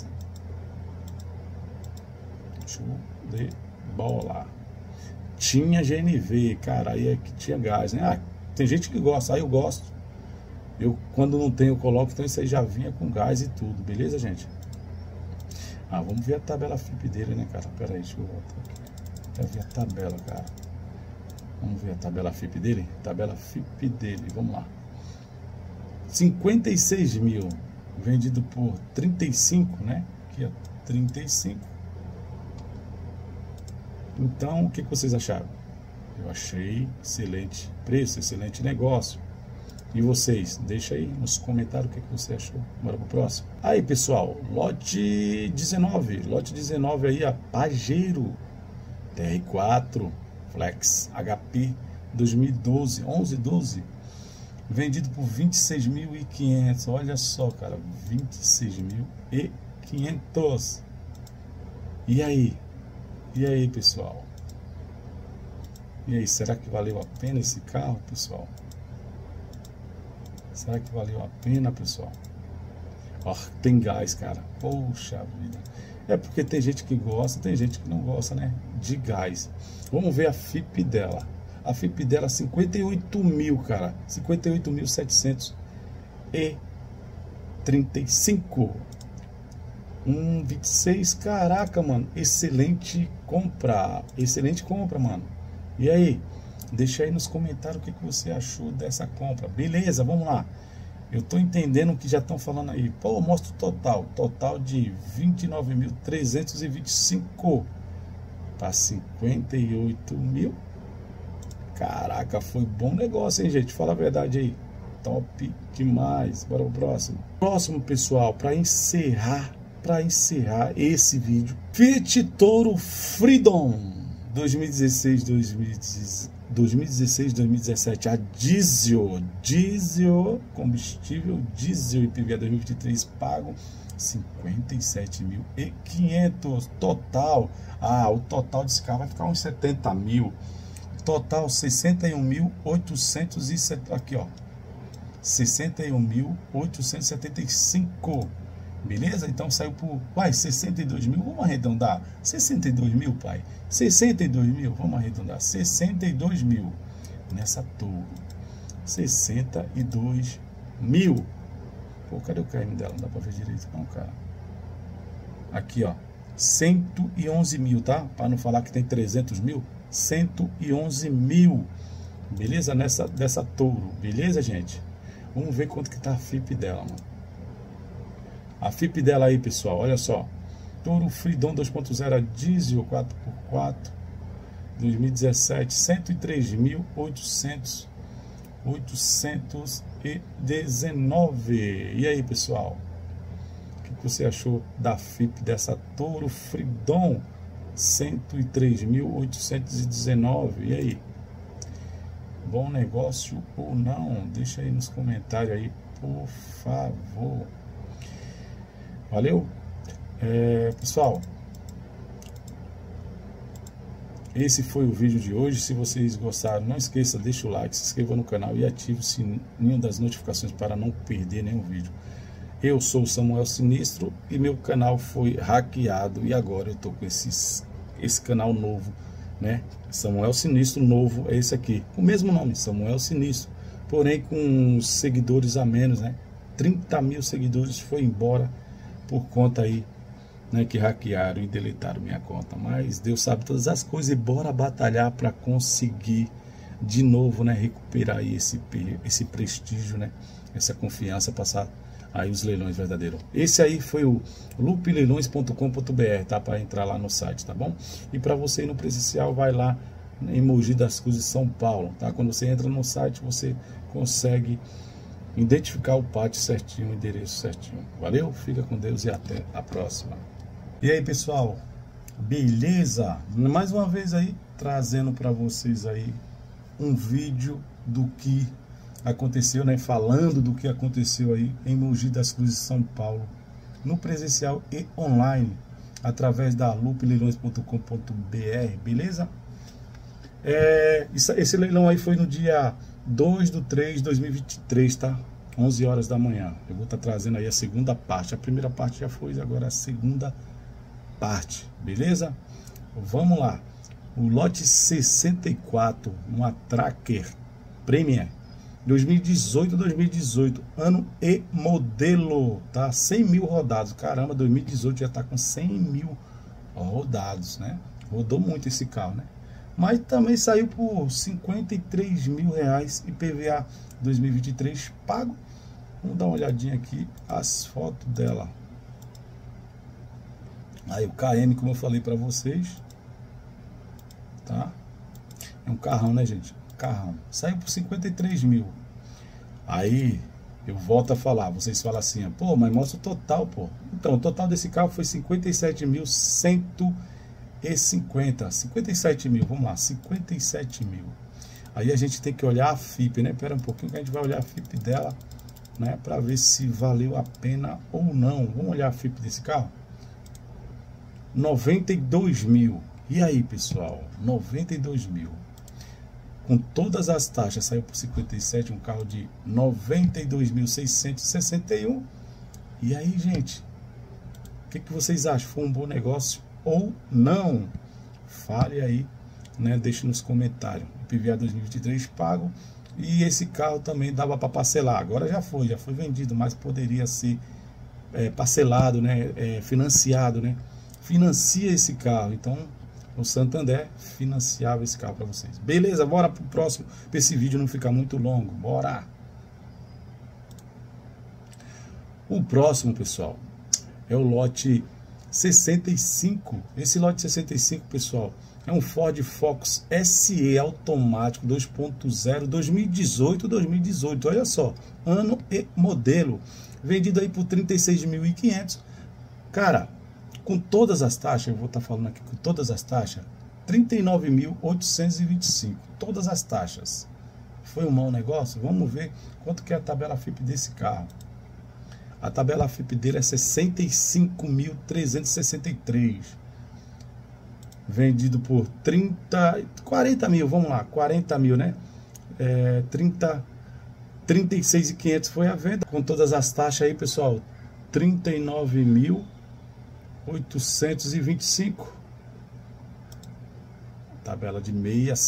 Show de bola. Tinha GNV, cara, aí é que tinha gás, né? Tem gente que gosta, aí eu gosto. Eu, quando não tem, eu coloco, então isso aí já vinha com gás e tudo, beleza, gente? Vamos ver a tabela FIP dele, né, cara? Pera aí, deixa eu voltar aqui. Quero ver a tabela, cara. Vamos ver a tabela FIP dele? Tabela FIP dele, vamos lá. 56 mil, vendido por 35, né? Aqui, ó, 35. Então, o que vocês acharam? Eu achei excelente preço, excelente negócio. E vocês? Deixa aí nos comentários o que você achou. Bora pro próximo. Aí, pessoal, lote 19. Lote 19 aí, a Pajero TR4 Flex HP 2012, 11/12. Vendido por 26.500. Olha só, cara, 26.500. E aí? E aí, pessoal? E aí, será que valeu a pena esse carro, pessoal? Será que valeu a pena, pessoal? Ó, tem gás, cara. Poxa vida. É porque tem gente que gosta, tem gente que não gosta, né? De gás. Vamos ver a FIP dela. A FIP dela 58 mil, cara. 58.735. 26. Caraca, mano. Excelente compra. Excelente compra, mano. E aí? Deixa aí nos comentários o que você achou dessa compra. Beleza, vamos lá. Eu tô entendendo o que já estão falando aí. Pô, mostra o total. Total de 29.325 para 58 mil. Caraca, foi bom negócio, hein, gente? Fala a verdade aí. Top demais. Bora pro próximo. Próximo, pessoal, para encerrar esse vídeo. Fiat Toro Freedom 2016-2017 a diesel, combustível diesel IPVA 2023 pago 57.500 total. O total desse carro vai ficar uns 70 mil. Total 61.870. Aqui, ó, 61.875. Beleza? Então saiu por, 62 mil, vamos arredondar, 62 mil, pai, 62 mil, vamos arredondar, 62 mil, nessa Toro, 62 mil, pô, cadê o KM dela? Não dá pra ver direito não, cara, aqui, ó, 111 mil, tá? Para não falar que tem 300 mil, 111 mil, beleza? Dessa Toro, beleza, gente? Vamos ver quanto que tá a FIP dela, mano. A FIP dela aí, pessoal, olha só. Toro Freedom 2.0 a diesel 4x4 2017, 103.819. E aí, pessoal? O que você achou da FIP dessa Toro Freedom 103.819? E aí? Bom negócio ou não? Deixa aí nos comentários aí, por favor. Valeu? Pessoal, esse foi o vídeo de hoje. Se vocês gostaram, não esqueça, deixa o like, se inscreva no canal e ative o sininho das notificações para não perder nenhum vídeo. Eu sou o Samuel Sinistro e meu canal foi hackeado e agora eu tô com esse canal novo, né? Samuel Sinistro novo é esse aqui, o mesmo nome, Samuel Sinistro, porém com seguidores a menos, né? 30 mil seguidores foi embora por conta aí, né, que hackearam e deletaram minha conta. Mas Deus sabe todas as coisas e bora batalhar para conseguir de novo, né, recuperar aí esse prestígio, né, essa confiança, passar aí os leilões verdadeiros. Esse aí foi o loopleilões.com.br, tá, para entrar lá no site, tá bom? E para você ir no presencial, vai lá em Mogi das Cruzes, São Paulo, tá? Quando você entra no site, você consegue identificar o pátio certinho, o endereço certinho. Valeu? Fica com Deus e até a próxima. E aí, pessoal? Beleza? Mais uma vez aí, trazendo para vocês aí um vídeo do que aconteceu, né? Falando do que aconteceu aí em Mogi das Cruzes, São Paulo, no presencial e online, através da loopleilões.com.br, beleza? Esse leilão aí foi no dia 2/3/2023, tá? 11 horas da manhã. Eu vou estar trazendo aí a segunda parte. A primeira parte já foi, agora a segunda parte, beleza? Vamos lá. O lote 64, uma Tracker Premier 2018, ano e modelo, tá? 100 mil rodados. Caramba, 2018 já tá com 100 mil rodados, né? Rodou muito esse carro, né? Mas também saiu por R$53 mil IPVA 2023 pago. Vamos dar uma olhadinha aqui as fotos dela. Aí o KM, como eu falei para vocês, tá? É um carrão, né, gente? Carrão. Saiu por 53 mil. Aí eu volto a falar, vocês falam assim, pô, mas mostra o total, pô. Então, o total desse carro foi 57.150. 57 mil, vamos lá, 57 mil. Aí a gente tem que olhar a FIP, né? Pera um pouquinho que a gente vai olhar a FIP dela, né? Para ver se valeu a pena ou não. Vamos olhar a FIP desse carro? 92 mil. E aí, pessoal? 92 mil. Com todas as taxas, saiu por 57, um carro de 92.661. E aí, gente? O que vocês acham? Foi um bom negócio ou não? Fale aí, né? Deixe nos comentários. IPVA 2023 pago. E esse carro também dava para parcelar. Agora já foi vendido, mas poderia ser parcelado, né? Financiado, né? Financia esse carro. Então, o Santander financiava esse carro para vocês. Beleza? Bora pro próximo, para esse vídeo não ficar muito longo. Bora! O próximo, pessoal, é o lote 65. Esse lote 65, pessoal, é um Ford Focus SE automático 2.0 2018. Olha só, ano e modelo. Vendido aí por 36.500. Cara, com todas as taxas, eu vou estar falando aqui com todas as taxas, 39.825. Todas as taxas. Foi um mau negócio? Vamos ver quanto que é a tabela FIP desse carro. A tabela FIP dele é 65.363. Vendido por 40 mil, vamos lá, 40 mil, né? 36.500 foi a venda. Com todas as taxas aí, pessoal, 39.825. Tabela de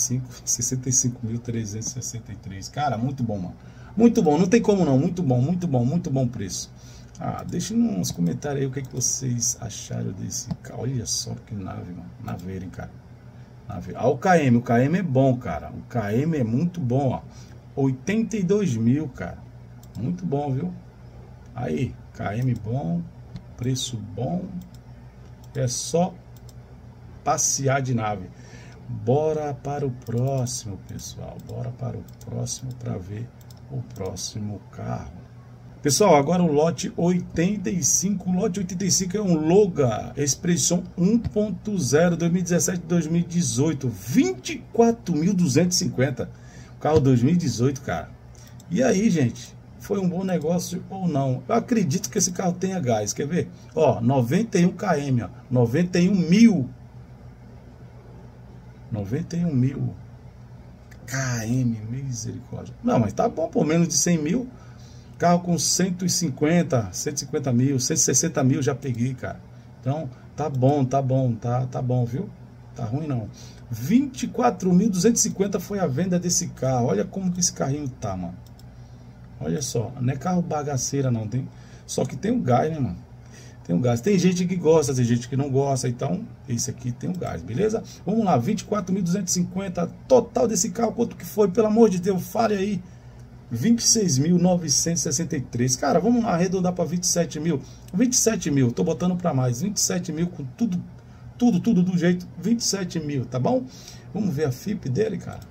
65.363. Cara, muito bom, mano. Muito bom, não tem como não. Muito bom preço. Deixem nos comentários aí o que vocês acharam desse carro. Olha só que nave, mano. Naveira, hein, cara. O KM. O KM é bom, cara. O KM é muito bom, ó. 82 mil, cara. Muito bom, viu? Aí, KM bom. Preço bom. É só passear de nave. Bora para o próximo, pessoal. Bora para o próximo para ver o próximo carro. Pessoal, agora o lote 85. O lote 85 é um Logan Expression 1.0 2017-2018. 24.250. Carro 2018, cara. E aí, gente? Foi um bom negócio ou não? Eu acredito que esse carro tenha gás. Quer ver? Ó, 91 km, ó. 91 mil. 91 mil. KM, misericórdia. Não, mas tá bom, por menos de 100 mil. Carro com 150 mil, 160 mil já peguei, cara. Então, tá bom, viu? Tá ruim não. 24.250 foi a venda desse carro. Olha como que esse carrinho tá, mano. Olha só, não é carro bagaceira não, tem. Só que tem um gás, né, mano? Tem um gás. Tem gente que gosta, tem gente que não gosta, então esse aqui tem um gás, beleza? Vamos lá, 24.250, total desse carro, quanto que foi? Pelo amor de Deus, fale aí. 26.963. Cara, vamos lá, arredondar para 27 mil. 27 mil, tô botando para mais. 27 mil com tudo do jeito. 27 mil, tá bom? Vamos ver a FIP dele, cara.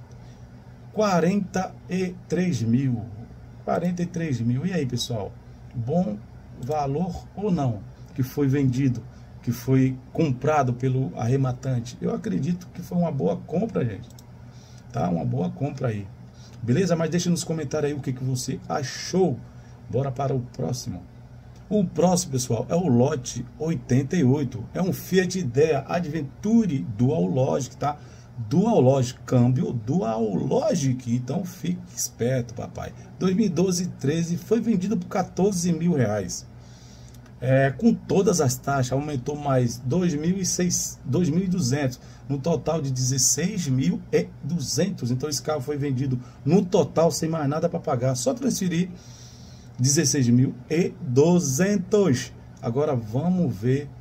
43 mil. 43 mil. E aí, pessoal? Bom valor ou não? Que foi vendido, que foi comprado pelo arrematante. Eu acredito que foi uma boa compra, gente. Tá? Uma boa compra aí. Beleza? Mas deixa nos comentários aí o que você achou. Bora para o próximo. O próximo, pessoal, é o lote 88. É um Fiat Idea Adventure Dual Logic, tá? Dual Logic, câmbio Dual Logic. Então fique esperto, papai. 2012-13 foi vendido por 14 mil reais. Com todas as taxas, aumentou mais 2.200, no total de 16.200. Então esse carro foi vendido no total sem mais nada para pagar, só transferir 16.200. Agora vamos ver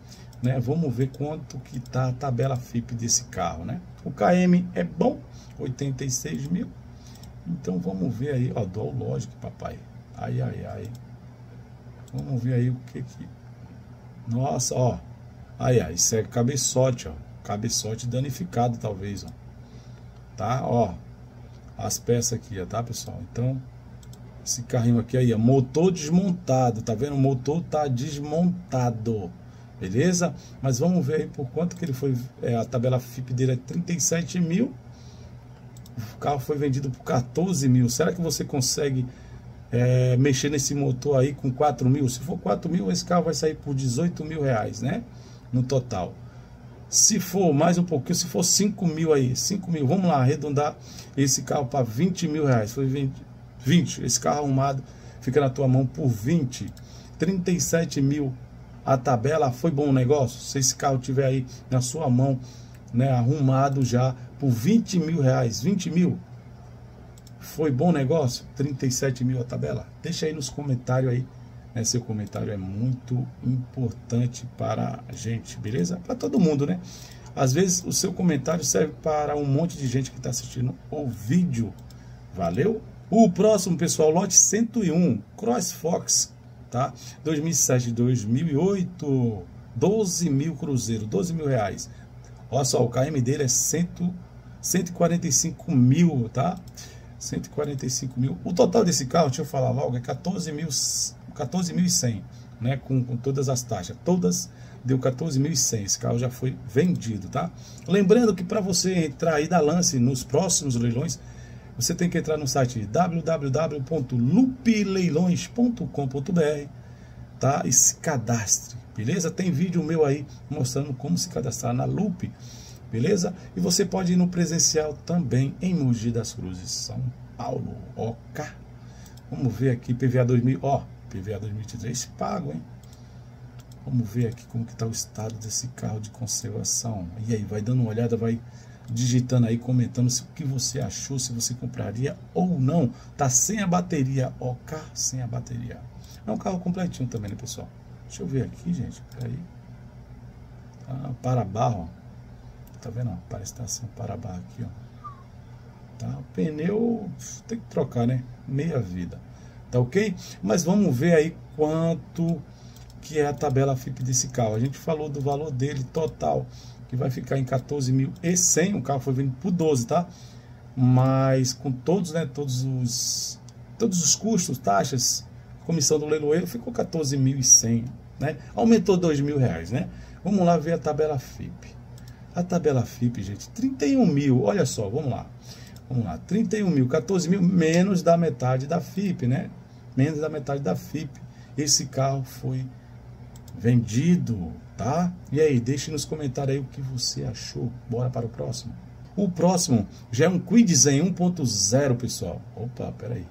né? Vamos ver quanto que tá a tabela FIP desse carro, né? O KM é bom, 86 mil. Então vamos ver aí, ó, Dual Logic, papai. Ai, ai, ai. Vamos ver aí o que que... Nossa, ó. Ai, ai, isso é cabeçote, ó. Cabeçote danificado, talvez, ó. Tá, ó. As peças aqui, ó, tá, pessoal? Então, esse carrinho aqui aí, ó, motor desmontado, tá vendo? O motor tá desmontado, beleza? Mas vamos ver aí por quanto que ele foi, a tabela FIP dele é 37 mil. O carro foi vendido por 14 mil. Será que você consegue mexer nesse motor aí com 4 mil? Se for 4 mil, esse carro vai sair por 18 mil reais, né? No total. Se for mais um pouquinho, se for 5 mil aí, 5 mil, vamos lá, arredondar esse carro para 20 mil reais. Foi 20, esse carro arrumado fica na tua mão por 20, 37 mil a tabela. Foi bom o negócio? Se esse carro tiver aí na sua mão, né, arrumado já por 20 mil reais, 20 mil, foi bom negócio? 37 mil a tabela? Deixa aí nos comentários aí, né? Seu comentário é muito importante para a gente, beleza? Para todo mundo, né? Às vezes o seu comentário serve para um monte de gente que está assistindo o vídeo. Valeu? O próximo, pessoal, lote 101, CrossFox, tá? 2007, 2008, 12 mil cruzeiro, 12 mil reais. Olha só, o KM dele é 145 mil, tá? 145 mil. O total desse carro, deixa eu falar logo, é 14.100, né? Com todas as taxas. Todas deu 14.100. Esse carro já foi vendido, tá? Lembrando que para você entrar aí da lance nos próximos leilões, você tem que entrar no site www.lupleilões.com.br, tá? E se cadastre, beleza? Tem vídeo meu aí mostrando como se cadastrar na Lupe, beleza? E você pode ir no presencial também em Mogi das Cruzes, São Paulo, ok? Vamos ver aqui, PVA 2000, ó, PVA 2023 pago, hein? Vamos ver aqui como que tá o estado desse carro de conservação. E aí, vai dando uma olhada, vai digitando aí, comentando o que você achou, se você compraria ou não. Tá sem a bateria, ok? Sem a bateria. É um carro completinho também, né, pessoal? Deixa eu ver aqui, gente, peraí. Para-barro, ó. Tá vendo? Ó? Parece que tá assim, para-barro aqui, ó. Tá? O pneu tem que trocar, né? Meia vida. Tá ok? Mas vamos ver aí quanto que é a tabela FIP desse carro. A gente falou do valor dele total, que vai ficar em 14.100. O carro foi vendido por 12, tá? Mas com todos, né? Todos os custos, taxas, comissão do leiloeiro, ficou 14.100, né? Aumentou 2 mil reais, né? Vamos lá ver a tabela FIP. A tabela FIP, gente, 31 mil. Olha só, vamos lá. Vamos lá, 31 mil, 14 mil, menos da metade da FIP, né? Menos da metade da FIP. Esse carro foi vendido, tá? E aí, deixe nos comentários aí o que você achou. Bora para o próximo. O próximo já é um Kwid Zen 1.0, pessoal. Opa, peraí.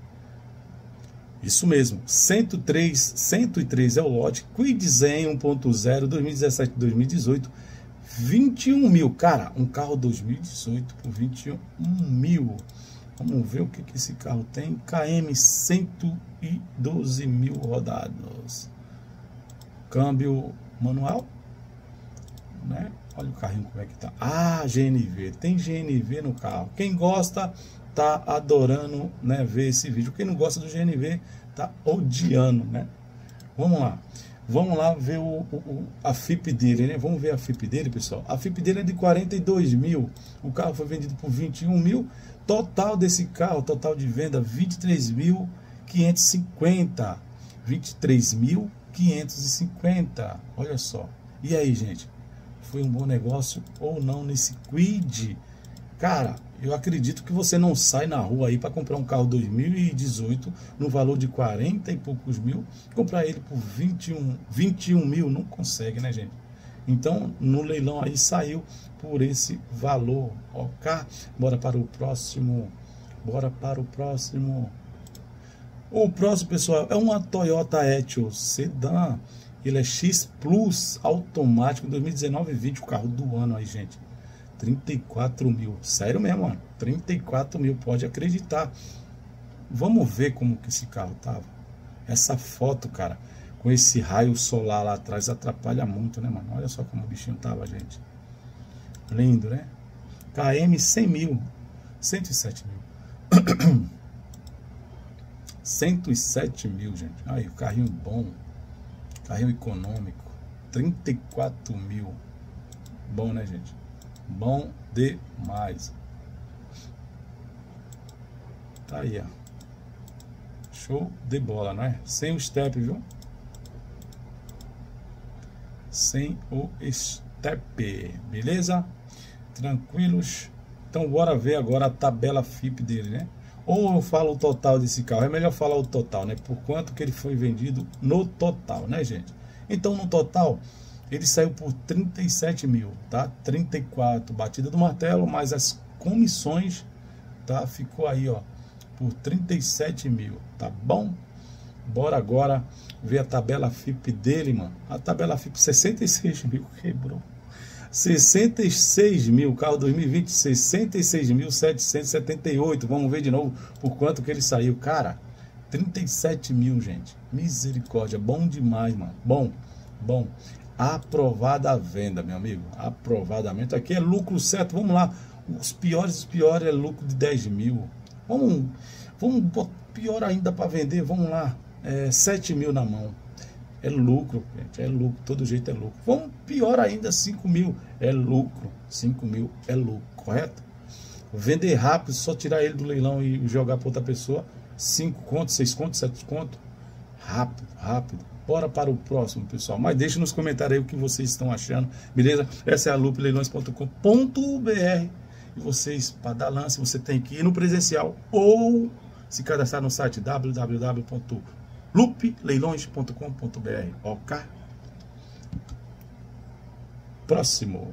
Isso mesmo, 103 é o lote. Kwid Zen 1.0, 2017, 2018. 21 mil, cara, um carro 2018 por 21 mil. Vamos ver o que esse carro tem. KM 112 mil rodados. Câmbio manual, né? Olha o carrinho como é que tá. Ah, GNV, tem GNV no carro. Quem gosta tá adorando, né, ver esse vídeo. Quem não gosta do GNV tá odiando, né? Vamos lá. Vamos lá ver a FIP dele, né? Vamos ver a FIP dele, pessoal. A FIP dele é de 42 mil. O carro foi vendido por 21 mil. Total desse carro, total de venda, 23.550. 23.550. Olha só. E aí, gente? Foi um bom negócio ou não nesse Kwid? Cara, eu acredito que você não sai na rua aí para comprar um carro 2018 no valor de 40 e poucos mil, comprar ele por 21 mil, não consegue, né, gente? Então, no leilão aí saiu por esse valor, ok? Bora para o próximo. Bora para o próximo. O próximo, pessoal, é uma Toyota Etios Sedan. Ele é X Plus automático 2019 e 20, o carro do ano aí, gente. 34 mil, sério mesmo, mano, 34 mil, pode acreditar. Vamos ver como que esse carro tava. Essa foto, cara, com esse raio solar lá atrás atrapalha muito, né, mano? Olha só como o bichinho tava, gente. Lindo, né? KM 100 mil. 107 mil. 107 mil, gente. Aí, o carrinho bom. Carrinho econômico. 34 mil. Bom, né, gente? Bom demais. Tá aí, ó. Show de bola, não é? Sem o step, viu? Sem o step. Beleza? Tranquilos. Então, bora ver agora a tabela FIP dele, né? Ou eu falo o total desse carro. É melhor falar o total, né? Por quanto que ele foi vendido no total, né, gente? Então, no total, ele saiu por 37 mil, tá? 34, batida do martelo, mais as comissões, tá? Ficou aí, ó, por 37 mil, tá bom? Bora agora ver a tabela FIP dele, mano. A tabela FIP 66 mil, quebrou. 66 mil, carro 2020, 66.778. Vamos ver de novo por quanto que ele saiu. Cara, 37 mil, gente. Misericórdia, bom demais, mano. Bom, bom. Aprovada a venda, meu amigo. Aprovadamente. Aqui é lucro certo. Vamos lá. Os piores é lucro de 10 mil. Vamos pior ainda para vender. Vamos lá. 7 mil na mão. É lucro, gente, é lucro, todo jeito é lucro. Vamos pior ainda, 5 mil é lucro, 5 mil é lucro, correto? Vender rápido, só tirar ele do leilão e jogar para outra pessoa, 5 contos, 6 contos, 7 contos, rápido, rápido. Bora para o próximo, pessoal, mas deixa nos comentários aí o que vocês estão achando, beleza? Essa é a lupleilões.com.br e vocês, para dar lance, você tem que ir no presencial ou se cadastrar no site www.lupleilões.com.br. Ok? Próximo.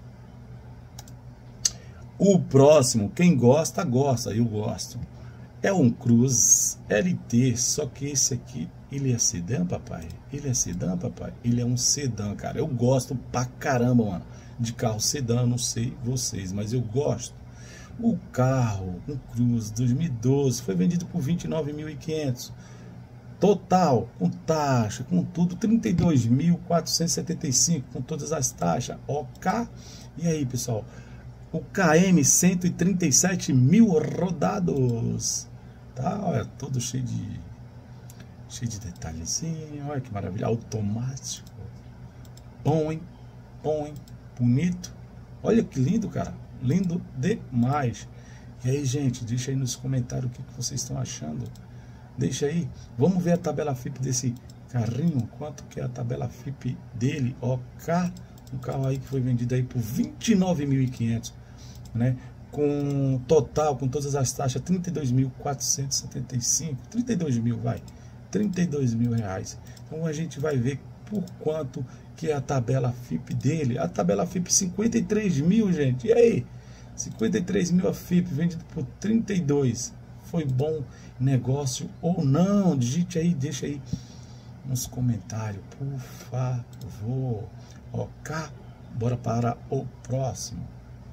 O próximo, quem gosta, gosta. Eu gosto. É um Cruz LT, só que esse aqui, ele é sedã, papai? Ele é sedã, papai? Ele é um sedã, cara. Eu gosto pra caramba, mano, de carro sedã. Não sei vocês, mas eu gosto. O carro, um Cruz 2012, foi vendido por 29.500. Total, com taxa, com tudo, 32.475, com todas as taxas, ok? E aí, pessoal, o KM 137 mil rodados, tá? Olha, todo cheio de detalhezinho, olha que maravilha, automático, bom, hein? Bom, hein? Bonito, olha que lindo, cara, lindo demais. E aí, gente, deixa aí nos comentários o que vocês estão achando. Deixa aí, vamos ver a tabela FIP desse carrinho, quanto que é a tabela FIP dele, ok? Um carro aí que foi vendido aí por 29.500, né? Com total, com todas as taxas, 32.475, 32 mil, vai, 32 mil reais. Então a gente vai ver por quanto que é a tabela FIP dele. A tabela FIP 53 mil, gente, e aí? 53 mil a FIP, vendido por 32. Foi bom negócio ou não? Digite aí, deixa aí nos comentários, por favor. Ok? Bora para o próximo.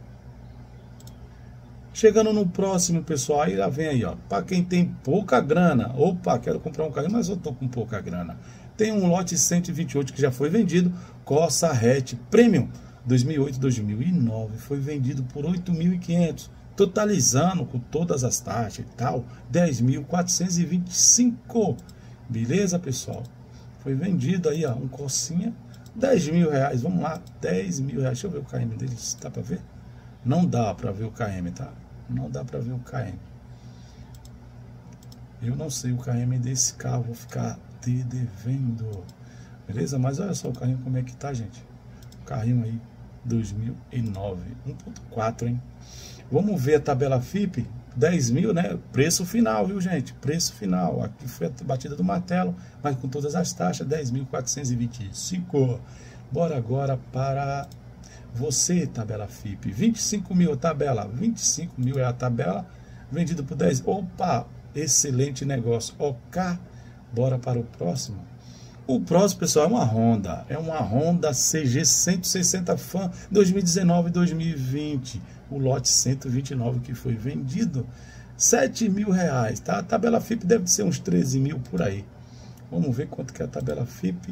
Chegando no próximo, pessoal, aí lá vem aí, ó. Para quem tem pouca grana, opa, quero comprar um carrinho, mas eu tô com pouca grana. Tem um lote 128 que já foi vendido, Corsa Hatch Premium 2008-2009, foi vendido por 8.500. Totalizando com todas as taxas e tal, 10.425. Beleza, pessoal? Foi vendido aí, ó, um Corsinha, 10 mil reais. Vamos lá, 10 mil reais. Deixa eu ver o KM dele, se dá pra ver. Não dá pra ver o KM, tá? Não dá pra ver o KM. Eu não sei o KM desse carro, vou ficar te devendo. Beleza? Mas olha só o carrinho como é que tá, gente. O carrinho aí, 2009, 1.4, hein? Vamos ver a tabela FIP, 10 mil, né? Preço final, viu, gente? Preço final. Aqui foi a batida do martelo, mas com todas as taxas, 10.425. Bora agora para você, tabela FIP. 25 mil a tabela, 25 mil é a tabela, vendido por 10. Opa, excelente negócio. Ok, bora para o próximo. O próximo, pessoal, é uma Honda CG 160 Fan 2019 e 2020. O lote 129 que foi vendido, 7 mil reais, tá? A tabela FIP deve ser uns 13 mil por aí. Vamos ver quanto que é a tabela FIP.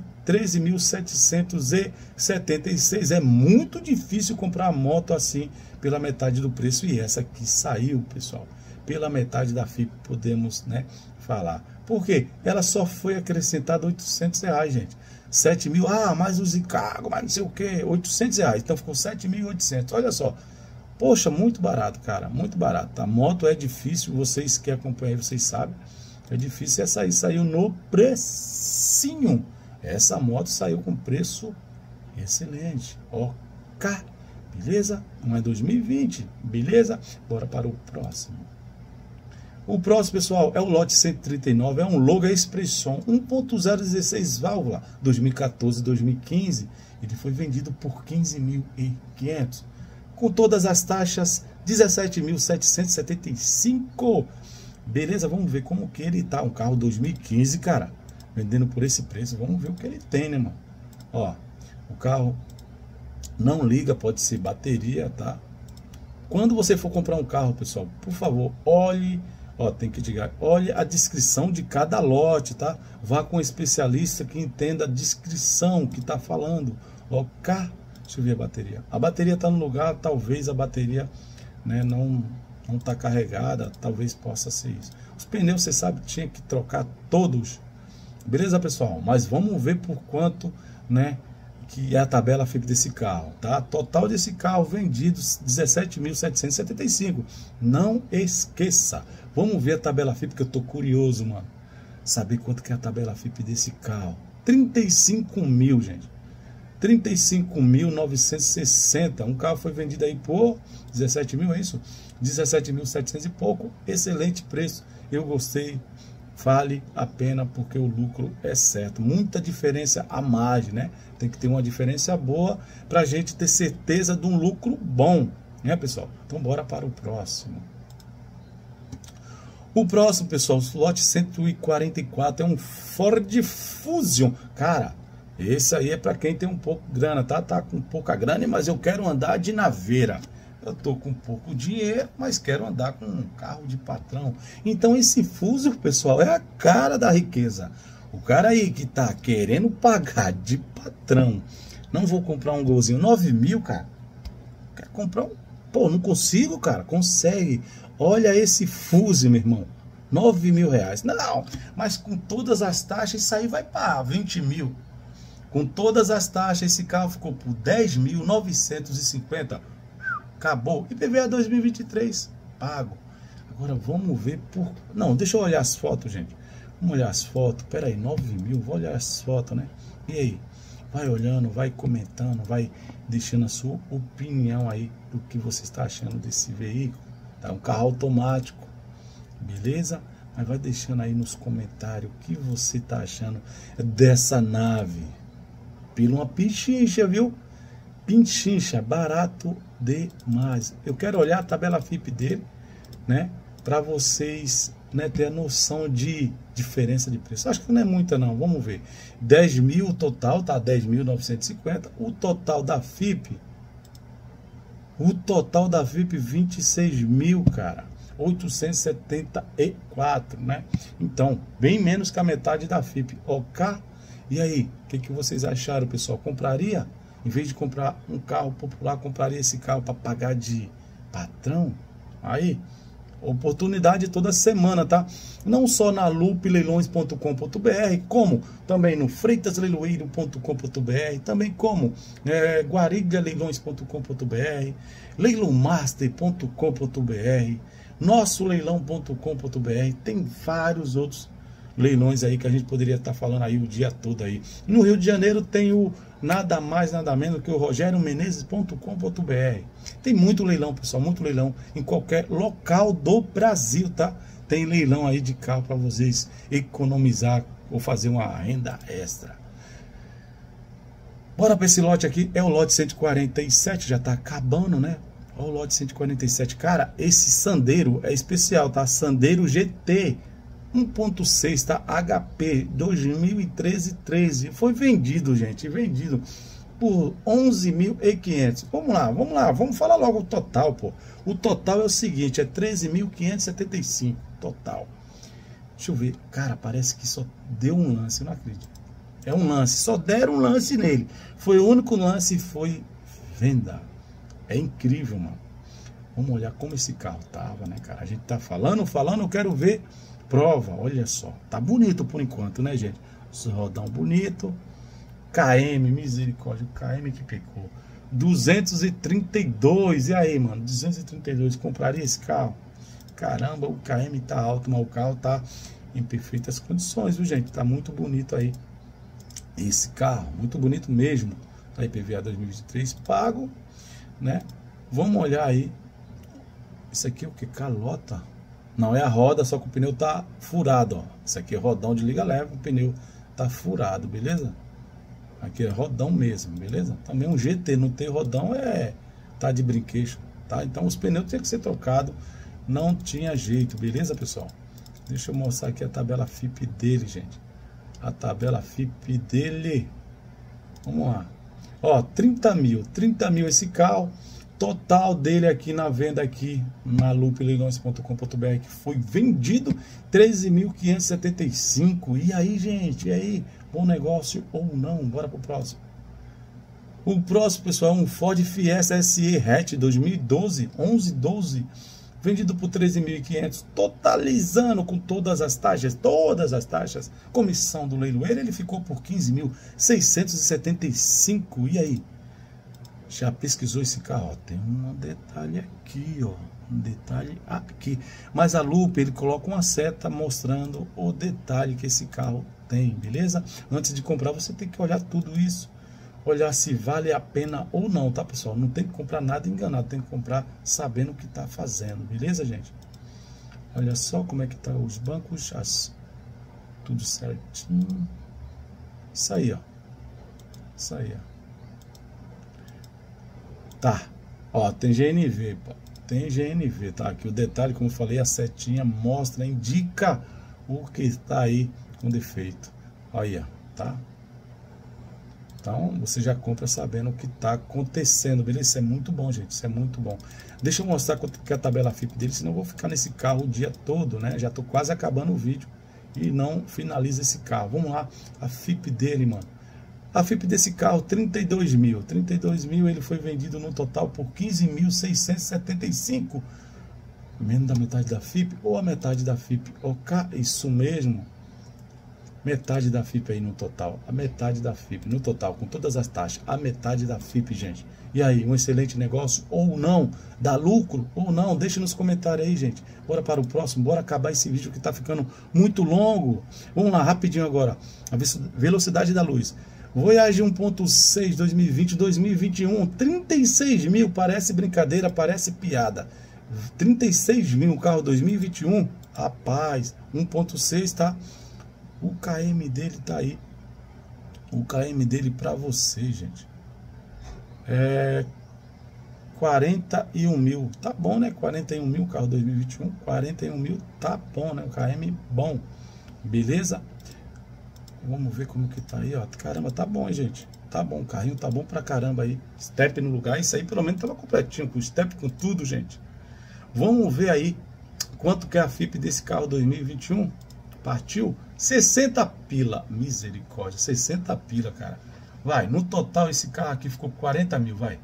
13.776. É muito difícil comprar a moto assim pela metade do preço. E essa aqui saiu, pessoal, pela metade da FIP, podemos, né, falar. Por quê? Ela só foi acrescentada R$800, gente. 7 mil, mais o Zicago, mais não sei o que, R$800. Então ficou 7.800. Olha só. Poxa, muito barato, cara. Muito barato. A moto é difícil. Vocês que acompanham, vocês sabem. É difícil. Essa aí saiu no precinho. Essa moto saiu com preço excelente. Ok. Beleza? Não é 2020. Beleza? Bora para o próximo. O próximo, pessoal, é o lote 139. É um Logan Expression 1.016 válvula 2014-2015. Ele foi vendido por 15.500. Com todas as taxas, 17.775. Beleza, vamos ver como que ele tá. Um carro 2015, cara, vendendo por esse preço. Vamos ver o que ele tem, né, mano? Ó, o carro não liga, pode ser bateria, tá? Quando você for comprar um carro, pessoal, por favor, olhe, ó, tem que dizer, olhe a descrição de cada lote, tá? Vá com um especialista que entenda a descrição que tá falando. Ó, deixa eu ver a bateria. A bateria tá no lugar, talvez a bateria, né, não tá carregada, talvez possa ser isso. Os pneus, você sabe, tinha que trocar todos. Beleza, pessoal? Mas vamos ver por quanto, né, que é a tabela FIP desse carro, tá? Total desse carro vendidos 17.775. Não esqueça. Vamos ver a tabela FIP, que eu tô curioso, mano. Saber quanto que é a tabela FIP desse carro. 35 mil, gente. 35.960. Um carro foi vendido aí por 17 mil, é isso? 17.700 e pouco. Excelente preço. Eu gostei. Vale a pena porque o lucro é certo. Muita diferença a mais, né? Tem que ter uma diferença boa para a gente ter certeza de um lucro bom, né, pessoal? Então bora para o próximo. O próximo, pessoal, o lote 144 é um Ford Fusion. Cara, esse aí é para quem tem um pouco de grana, tá? Tá com pouca grana, mas eu quero andar de Naveira. Eu tô com pouco dinheiro, mas quero andar com um carro de patrão. Então esse Fusion, pessoal, é a cara da riqueza. O cara aí que tá querendo pagar de patrão, não vou comprar um golzinho, 9 mil, cara. Quer comprar um... Pô, não consigo, cara. Consegue. Olha esse Fusion, meu irmão. 9 mil reais. Não, mas com todas as taxas, isso aí vai para 20 mil. Com todas as taxas, esse carro ficou por 10.950. Acabou. IPVA 2023, pago. Agora vamos ver por... Não, deixa eu olhar as fotos, gente. Vamos olhar as fotos. Pera aí, 9 mil. Vou olhar as fotos, né? E aí? Vai olhando, vai comentando, vai deixando a sua opinião aí do que você está achando desse veículo. Tá um carro automático, beleza? Mas vai deixando aí nos comentários o que você está achando dessa nave. Pila uma pichincha, viu? Pinchincha, barato demais. Eu quero olhar a tabela FIP dele, né? Para vocês, né, ter a noção de diferença de preço. Acho que não é muita não, vamos ver. 10 mil total, tá? 10.950. O total da FIP, 26 mil, cara. 874, né? Então, bem menos que a metade da FIP. Ok? E aí, o que vocês acharam, pessoal? Compraria? Em vez de comprar um carro popular, compraria esse carro para pagar de patrão? Aí, oportunidade toda semana, tá? Não só na lupleilões.com.br, como também no freitasleiloeiro.com.br, também como guarigaleilões.com.br, leilãomaster.com.br, nossoleilão.com.br, tem vários outros leilões aí que a gente poderia estar falando aí o dia todo aí. No Rio de Janeiro tem o nada mais, nada menos que o rogeriomenezes.com.br. Tem muito leilão, pessoal, muito leilão em qualquer local do Brasil, tá? Tem leilão aí de carro para vocês economizar ou fazer uma renda extra. Bora para esse lote aqui, é o lote 147, já tá acabando, né? Olha o lote 147. Cara, esse Sandero é especial, tá? Sandero GT 1.6, tá? HP 2013. Foi vendido, gente, vendido por 11.500. Vamos lá, vamos falar logo o total, pô. O total é o seguinte, é 13.575 total. Deixa eu ver. Cara, parece que só deu um lance, eu não acredito. É um lance, só deram um lance nele. Foi o único lance e foi venda. É incrível, mano. Vamos olhar como esse carro tava, né, cara? A gente tá falando, eu quero ver prova. Olha só, tá bonito por enquanto, né, gente? Esse rodão bonito. KM, misericórdia, o KM que pecou. 232, e aí, mano? 232, compraria esse carro? Caramba, o KM tá alto, mas o carro tá em perfeitas condições, viu, gente? Tá muito bonito aí esse carro, muito bonito mesmo. Tá IPVA 2023 pago, né? Vamos olhar aí. Isso aqui é o que? Calota? Não, é a roda, só que o pneu tá furado, ó. Isso aqui é rodão de liga leve, o pneu tá furado, beleza? Aqui é rodão mesmo, beleza? Também um GT, não ter rodão tá de brinquedo, tá? Então os pneus tinham que ser trocados, não tinha jeito, beleza, pessoal? Deixa eu mostrar aqui a tabela FIP dele, gente. A tabela FIP dele. Vamos lá. Ó, 30 mil esse carro. Total dele aqui na venda aqui na loopleilões.com.br, que foi vendido 13.575. E aí, gente? E aí? Bom negócio ou não? Bora pro próximo. O próximo, pessoal, é um Ford Fiesta SE hatch 2012, 1112, vendido por 13.500, totalizando com todas as taxas, comissão do leiloeiro, ele ficou por 15.675. E aí? Já pesquisou esse carro? Ó, tem um detalhe aqui, ó. Um detalhe aqui. Mas a Loop, ele coloca uma seta mostrando o detalhe que esse carro tem, beleza? Antes de comprar, você tem que olhar tudo isso. Olhar se vale a pena ou não, tá, pessoal? Não tem que comprar nada enganado. Tem que comprar sabendo o que tá fazendo, beleza, gente? Olha só como é que tá os bancos. Tudo certinho. Isso aí, ó. Isso aí, ó. Tá, ó, tem GNV, pô. Tem GNV, tá? Aqui o detalhe, como eu falei, a setinha mostra, indica o que está aí com defeito. Olha, tá? Então, você já compra sabendo o que está acontecendo, beleza? Isso é muito bom, gente, isso é muito bom. Deixa eu mostrar quanto que é a tabela FIP dele, senão eu vou ficar nesse carro o dia todo, né? Já tô quase acabando o vídeo e não finaliza esse carro. Vamos lá, a FIP dele, mano. A FIP desse carro, 32 mil. 32 mil, ele foi vendido no total por 15.675. Menos da metade da FIP ou a metade da FIP? Ok, isso mesmo. Metade da FIP aí no total. A metade da FIP no total, com todas as taxas. A metade da FIP, gente. E aí, um excelente negócio ou não? Dá lucro ou não? Deixa nos comentários aí, gente. Bora para o próximo. Bora acabar esse vídeo que tá ficando muito longo. Vamos lá, rapidinho agora. A velocidade da luz. Voyage 1.6 2020-2021, 36 mil, parece brincadeira, parece piada. 36 mil, carro 2021, rapaz, 1.6, tá? O KM dele tá aí. O KM dele pra você, gente. 41 mil, tá bom, né? 41 mil, carro 2021, 41 mil, tá bom, né? O KM bom, beleza? Vamos ver como que tá aí, ó. Caramba, tá bom, hein, gente. Tá bom, o carrinho tá bom pra caramba aí. Step no lugar, isso aí pelo menos tava completinho, com step, com tudo, gente. Vamos ver aí quanto que é a FIP desse carro 2021. Partiu 60 pila. Misericórdia, 60 pila, cara. Vai, no total esse carro aqui ficou 40 mil, vai.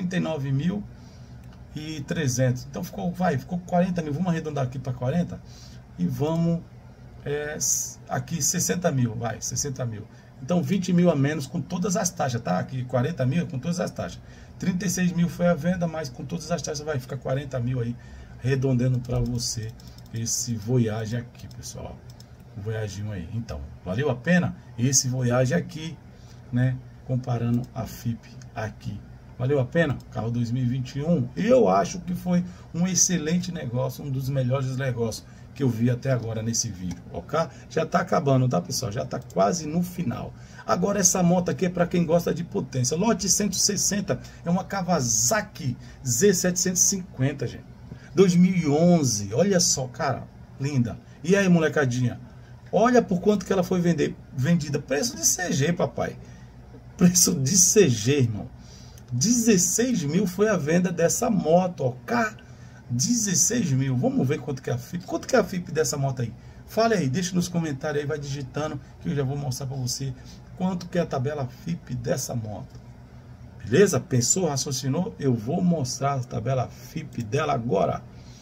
39.300. Então ficou 40 mil. Vamos arredondar aqui para 40 e vamos... aqui 60 mil, vai, 60 mil. Então 20 mil a menos com todas as taxas, tá? Aqui 40 mil com todas as taxas. 36 mil foi a venda, mas com todas as taxas vai ficar 40 mil aí, arredondando para você esse Voyage aqui, pessoal. O Voyaginho aí. Então, valeu a pena esse Voyage aqui, né? Comparando a FIP aqui. Valeu a pena? Carro 2021. Eu acho que foi um excelente negócio, um dos melhores negócios que eu vi até agora nesse vídeo, ok? Já tá acabando, tá, pessoal? Já tá quase no final. Agora essa moto aqui é para quem gosta de potência. Lote 160 é uma Kawasaki Z750, gente. 2011. Olha só, cara, linda. E aí, molecadinha? Olha por quanto que ela foi vendida. Preço de CG, papai. Preço de CG, irmão. 16 mil foi a venda dessa moto, ok? 16 mil. Vamos ver quanto que é a FIP. Quanto que é a FIP dessa moto aí? Fale aí, deixa nos comentários aí, vai digitando, que eu já vou mostrar para você quanto que é a tabela FIP dessa moto. Beleza? Pensou, raciocinou? Eu vou mostrar a tabela FIP dela agora.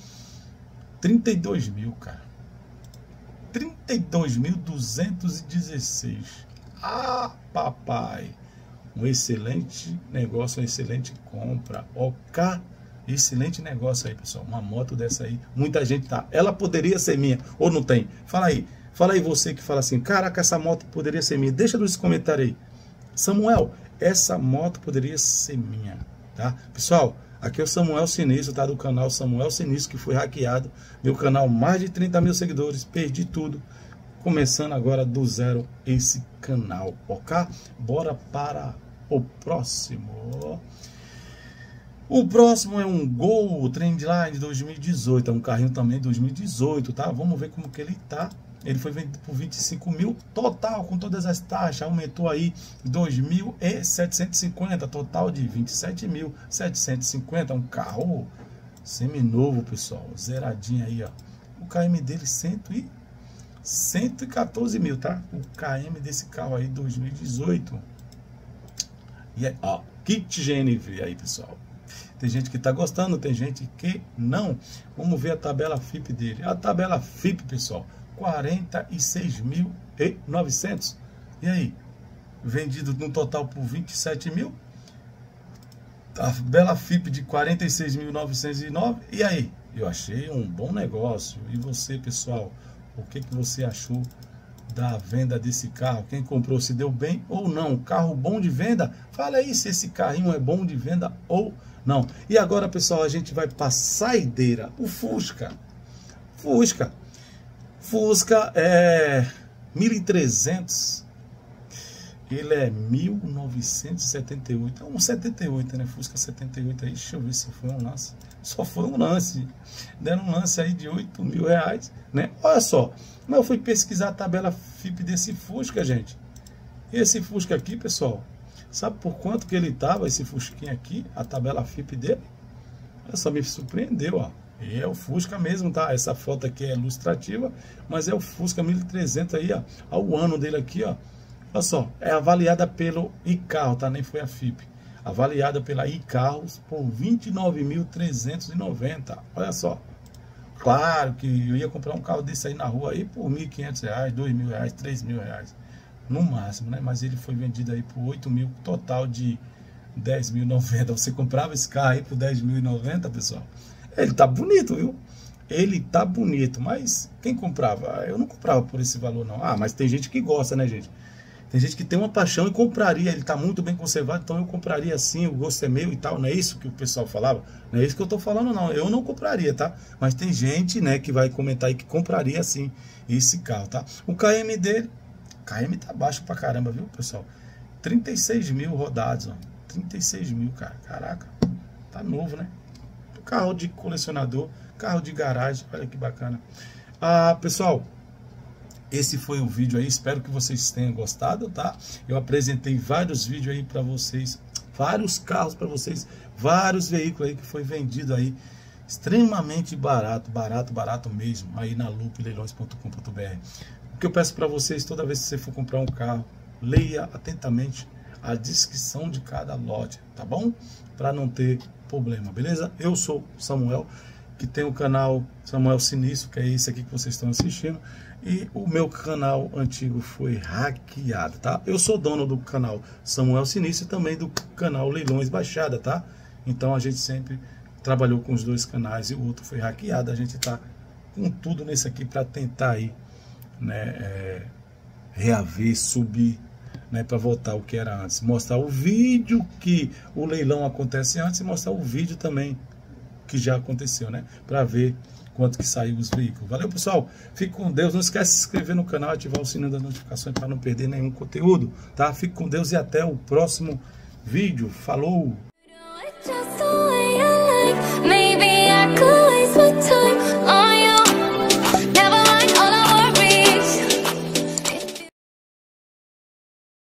32 mil, cara. 32.216. Ah, papai. Um excelente negócio, uma excelente compra. OK, excelente negócio aí, pessoal. Uma moto dessa aí, muita gente tá. Ela poderia ser minha ou não tem? Fala aí você que fala assim, caraca, essa moto poderia ser minha. Deixa nos comentários aí. Samuel, essa moto poderia ser minha, tá? Pessoal, aqui é o Samuel Sinistro, tá? Do canal Samuel Sinistro, que foi hackeado. Meu canal, mais de 30 mil seguidores, perdi tudo. Começando agora do zero esse canal, OK? Bora para o próximo. O próximo é um Gol Trendline 2018, é um carrinho também 2018, tá? Vamos ver como que ele tá. Ele foi vendido por 25 mil total, com todas as taxas, aumentou aí 2.750, total de 27.750, um carro seminovo, pessoal, zeradinho aí, ó. O KM dele 114 mil, tá? O KM desse carro aí 2018. E aí, ó, kit GNV aí, pessoal. Tem gente que tá gostando, tem gente que não. Vamos ver a tabela FIP dele. A tabela FIP, pessoal, 46.900. E aí? Vendido no total por 27 mil. Tabela FIP de 46.909. E aí? Eu achei um bom negócio. E você, pessoal, o que você achou da venda desse carro? Quem comprou, se deu bem ou não? Carro bom de venda? Fala aí se esse carrinho é bom de venda ou não. E agora, pessoal, a gente vai para a saideira. O Fusca. Fusca é 1.300. Ele é 1978. É um 78, né? Fusca 78 aí. Deixa eu ver se foi um lance. Só foi um lance. Deram um lance aí de 8 mil reais, né? Olha só. Mas eu fui pesquisar a tabela FIP desse Fusca, gente. Esse Fusca aqui, pessoal, sabe por quanto que ele tava, esse Fusquinha aqui, a tabela FIP dele? Olha só, me surpreendeu, ó. E é o Fusca mesmo, tá? Essa foto aqui é ilustrativa, mas é o Fusca 1.300 aí, ó. Olha o ano dele aqui, ó. Olha só, é avaliada pelo iCarro, tá? Nem foi a FIP. Avaliada pela iCarros por 29.390. Olha só. Claro que eu ia comprar um carro desse aí na rua aí por R$1.500, R$2.000, R$3.000. No máximo, né? Mas ele foi vendido aí por 8 mil, total de 10.090. Você comprava esse carro aí por 10.090, pessoal? Ele tá bonito, viu? Ele tá bonito, mas quem comprava? Eu não comprava por esse valor, não. Ah, mas tem gente que gosta, né, gente? Tem gente que tem uma paixão e compraria. Ele tá muito bem conservado, então eu compraria assim, o gosto é meu e tal. Não é isso que o pessoal falava? Não é isso que eu tô falando, não. Eu não compraria, tá? Mas tem gente, né, que vai comentar aí que compraria assim esse carro, tá? O KM dele, KM tá baixo pra caramba, viu, pessoal? 36 mil rodados, ó. 36 mil, cara. Caraca, tá novo, né? Carro de colecionador, carro de garagem, olha que bacana. Ah, pessoal, esse foi o vídeo aí, espero que vocês tenham gostado, tá? Eu apresentei vários vídeos aí para vocês, vários carros para vocês, vários veículos aí que foi vendido aí, extremamente barato, barato mesmo, aí na loopleilões.com.br. O que eu peço para vocês, toda vez que você for comprar um carro, leia atentamente a descrição de cada lote, tá bom? Para não ter problema, beleza? Eu sou Samuel, que tem o canal Samuel Sinistro, que é esse aqui que vocês estão assistindo, e o meu canal antigo foi hackeado, tá? Eu sou dono do canal Samuel Sinistro e também do canal Leilões Baixada, tá? Então a gente sempre trabalhou com os dois canais e o outro foi hackeado. A gente tá com tudo nesse aqui para tentar aí, né, reaver, subir, né, para voltar o que era antes, mostrar o vídeo que o leilão acontece antes e mostrar o vídeo também que já aconteceu, né, para ver quanto que saiu os veículos. Valeu, pessoal, fique com Deus, não esquece de se inscrever no canal, ativar o sininho das notificações para não perder nenhum conteúdo, tá? Fique com Deus e até o próximo vídeo. Falou!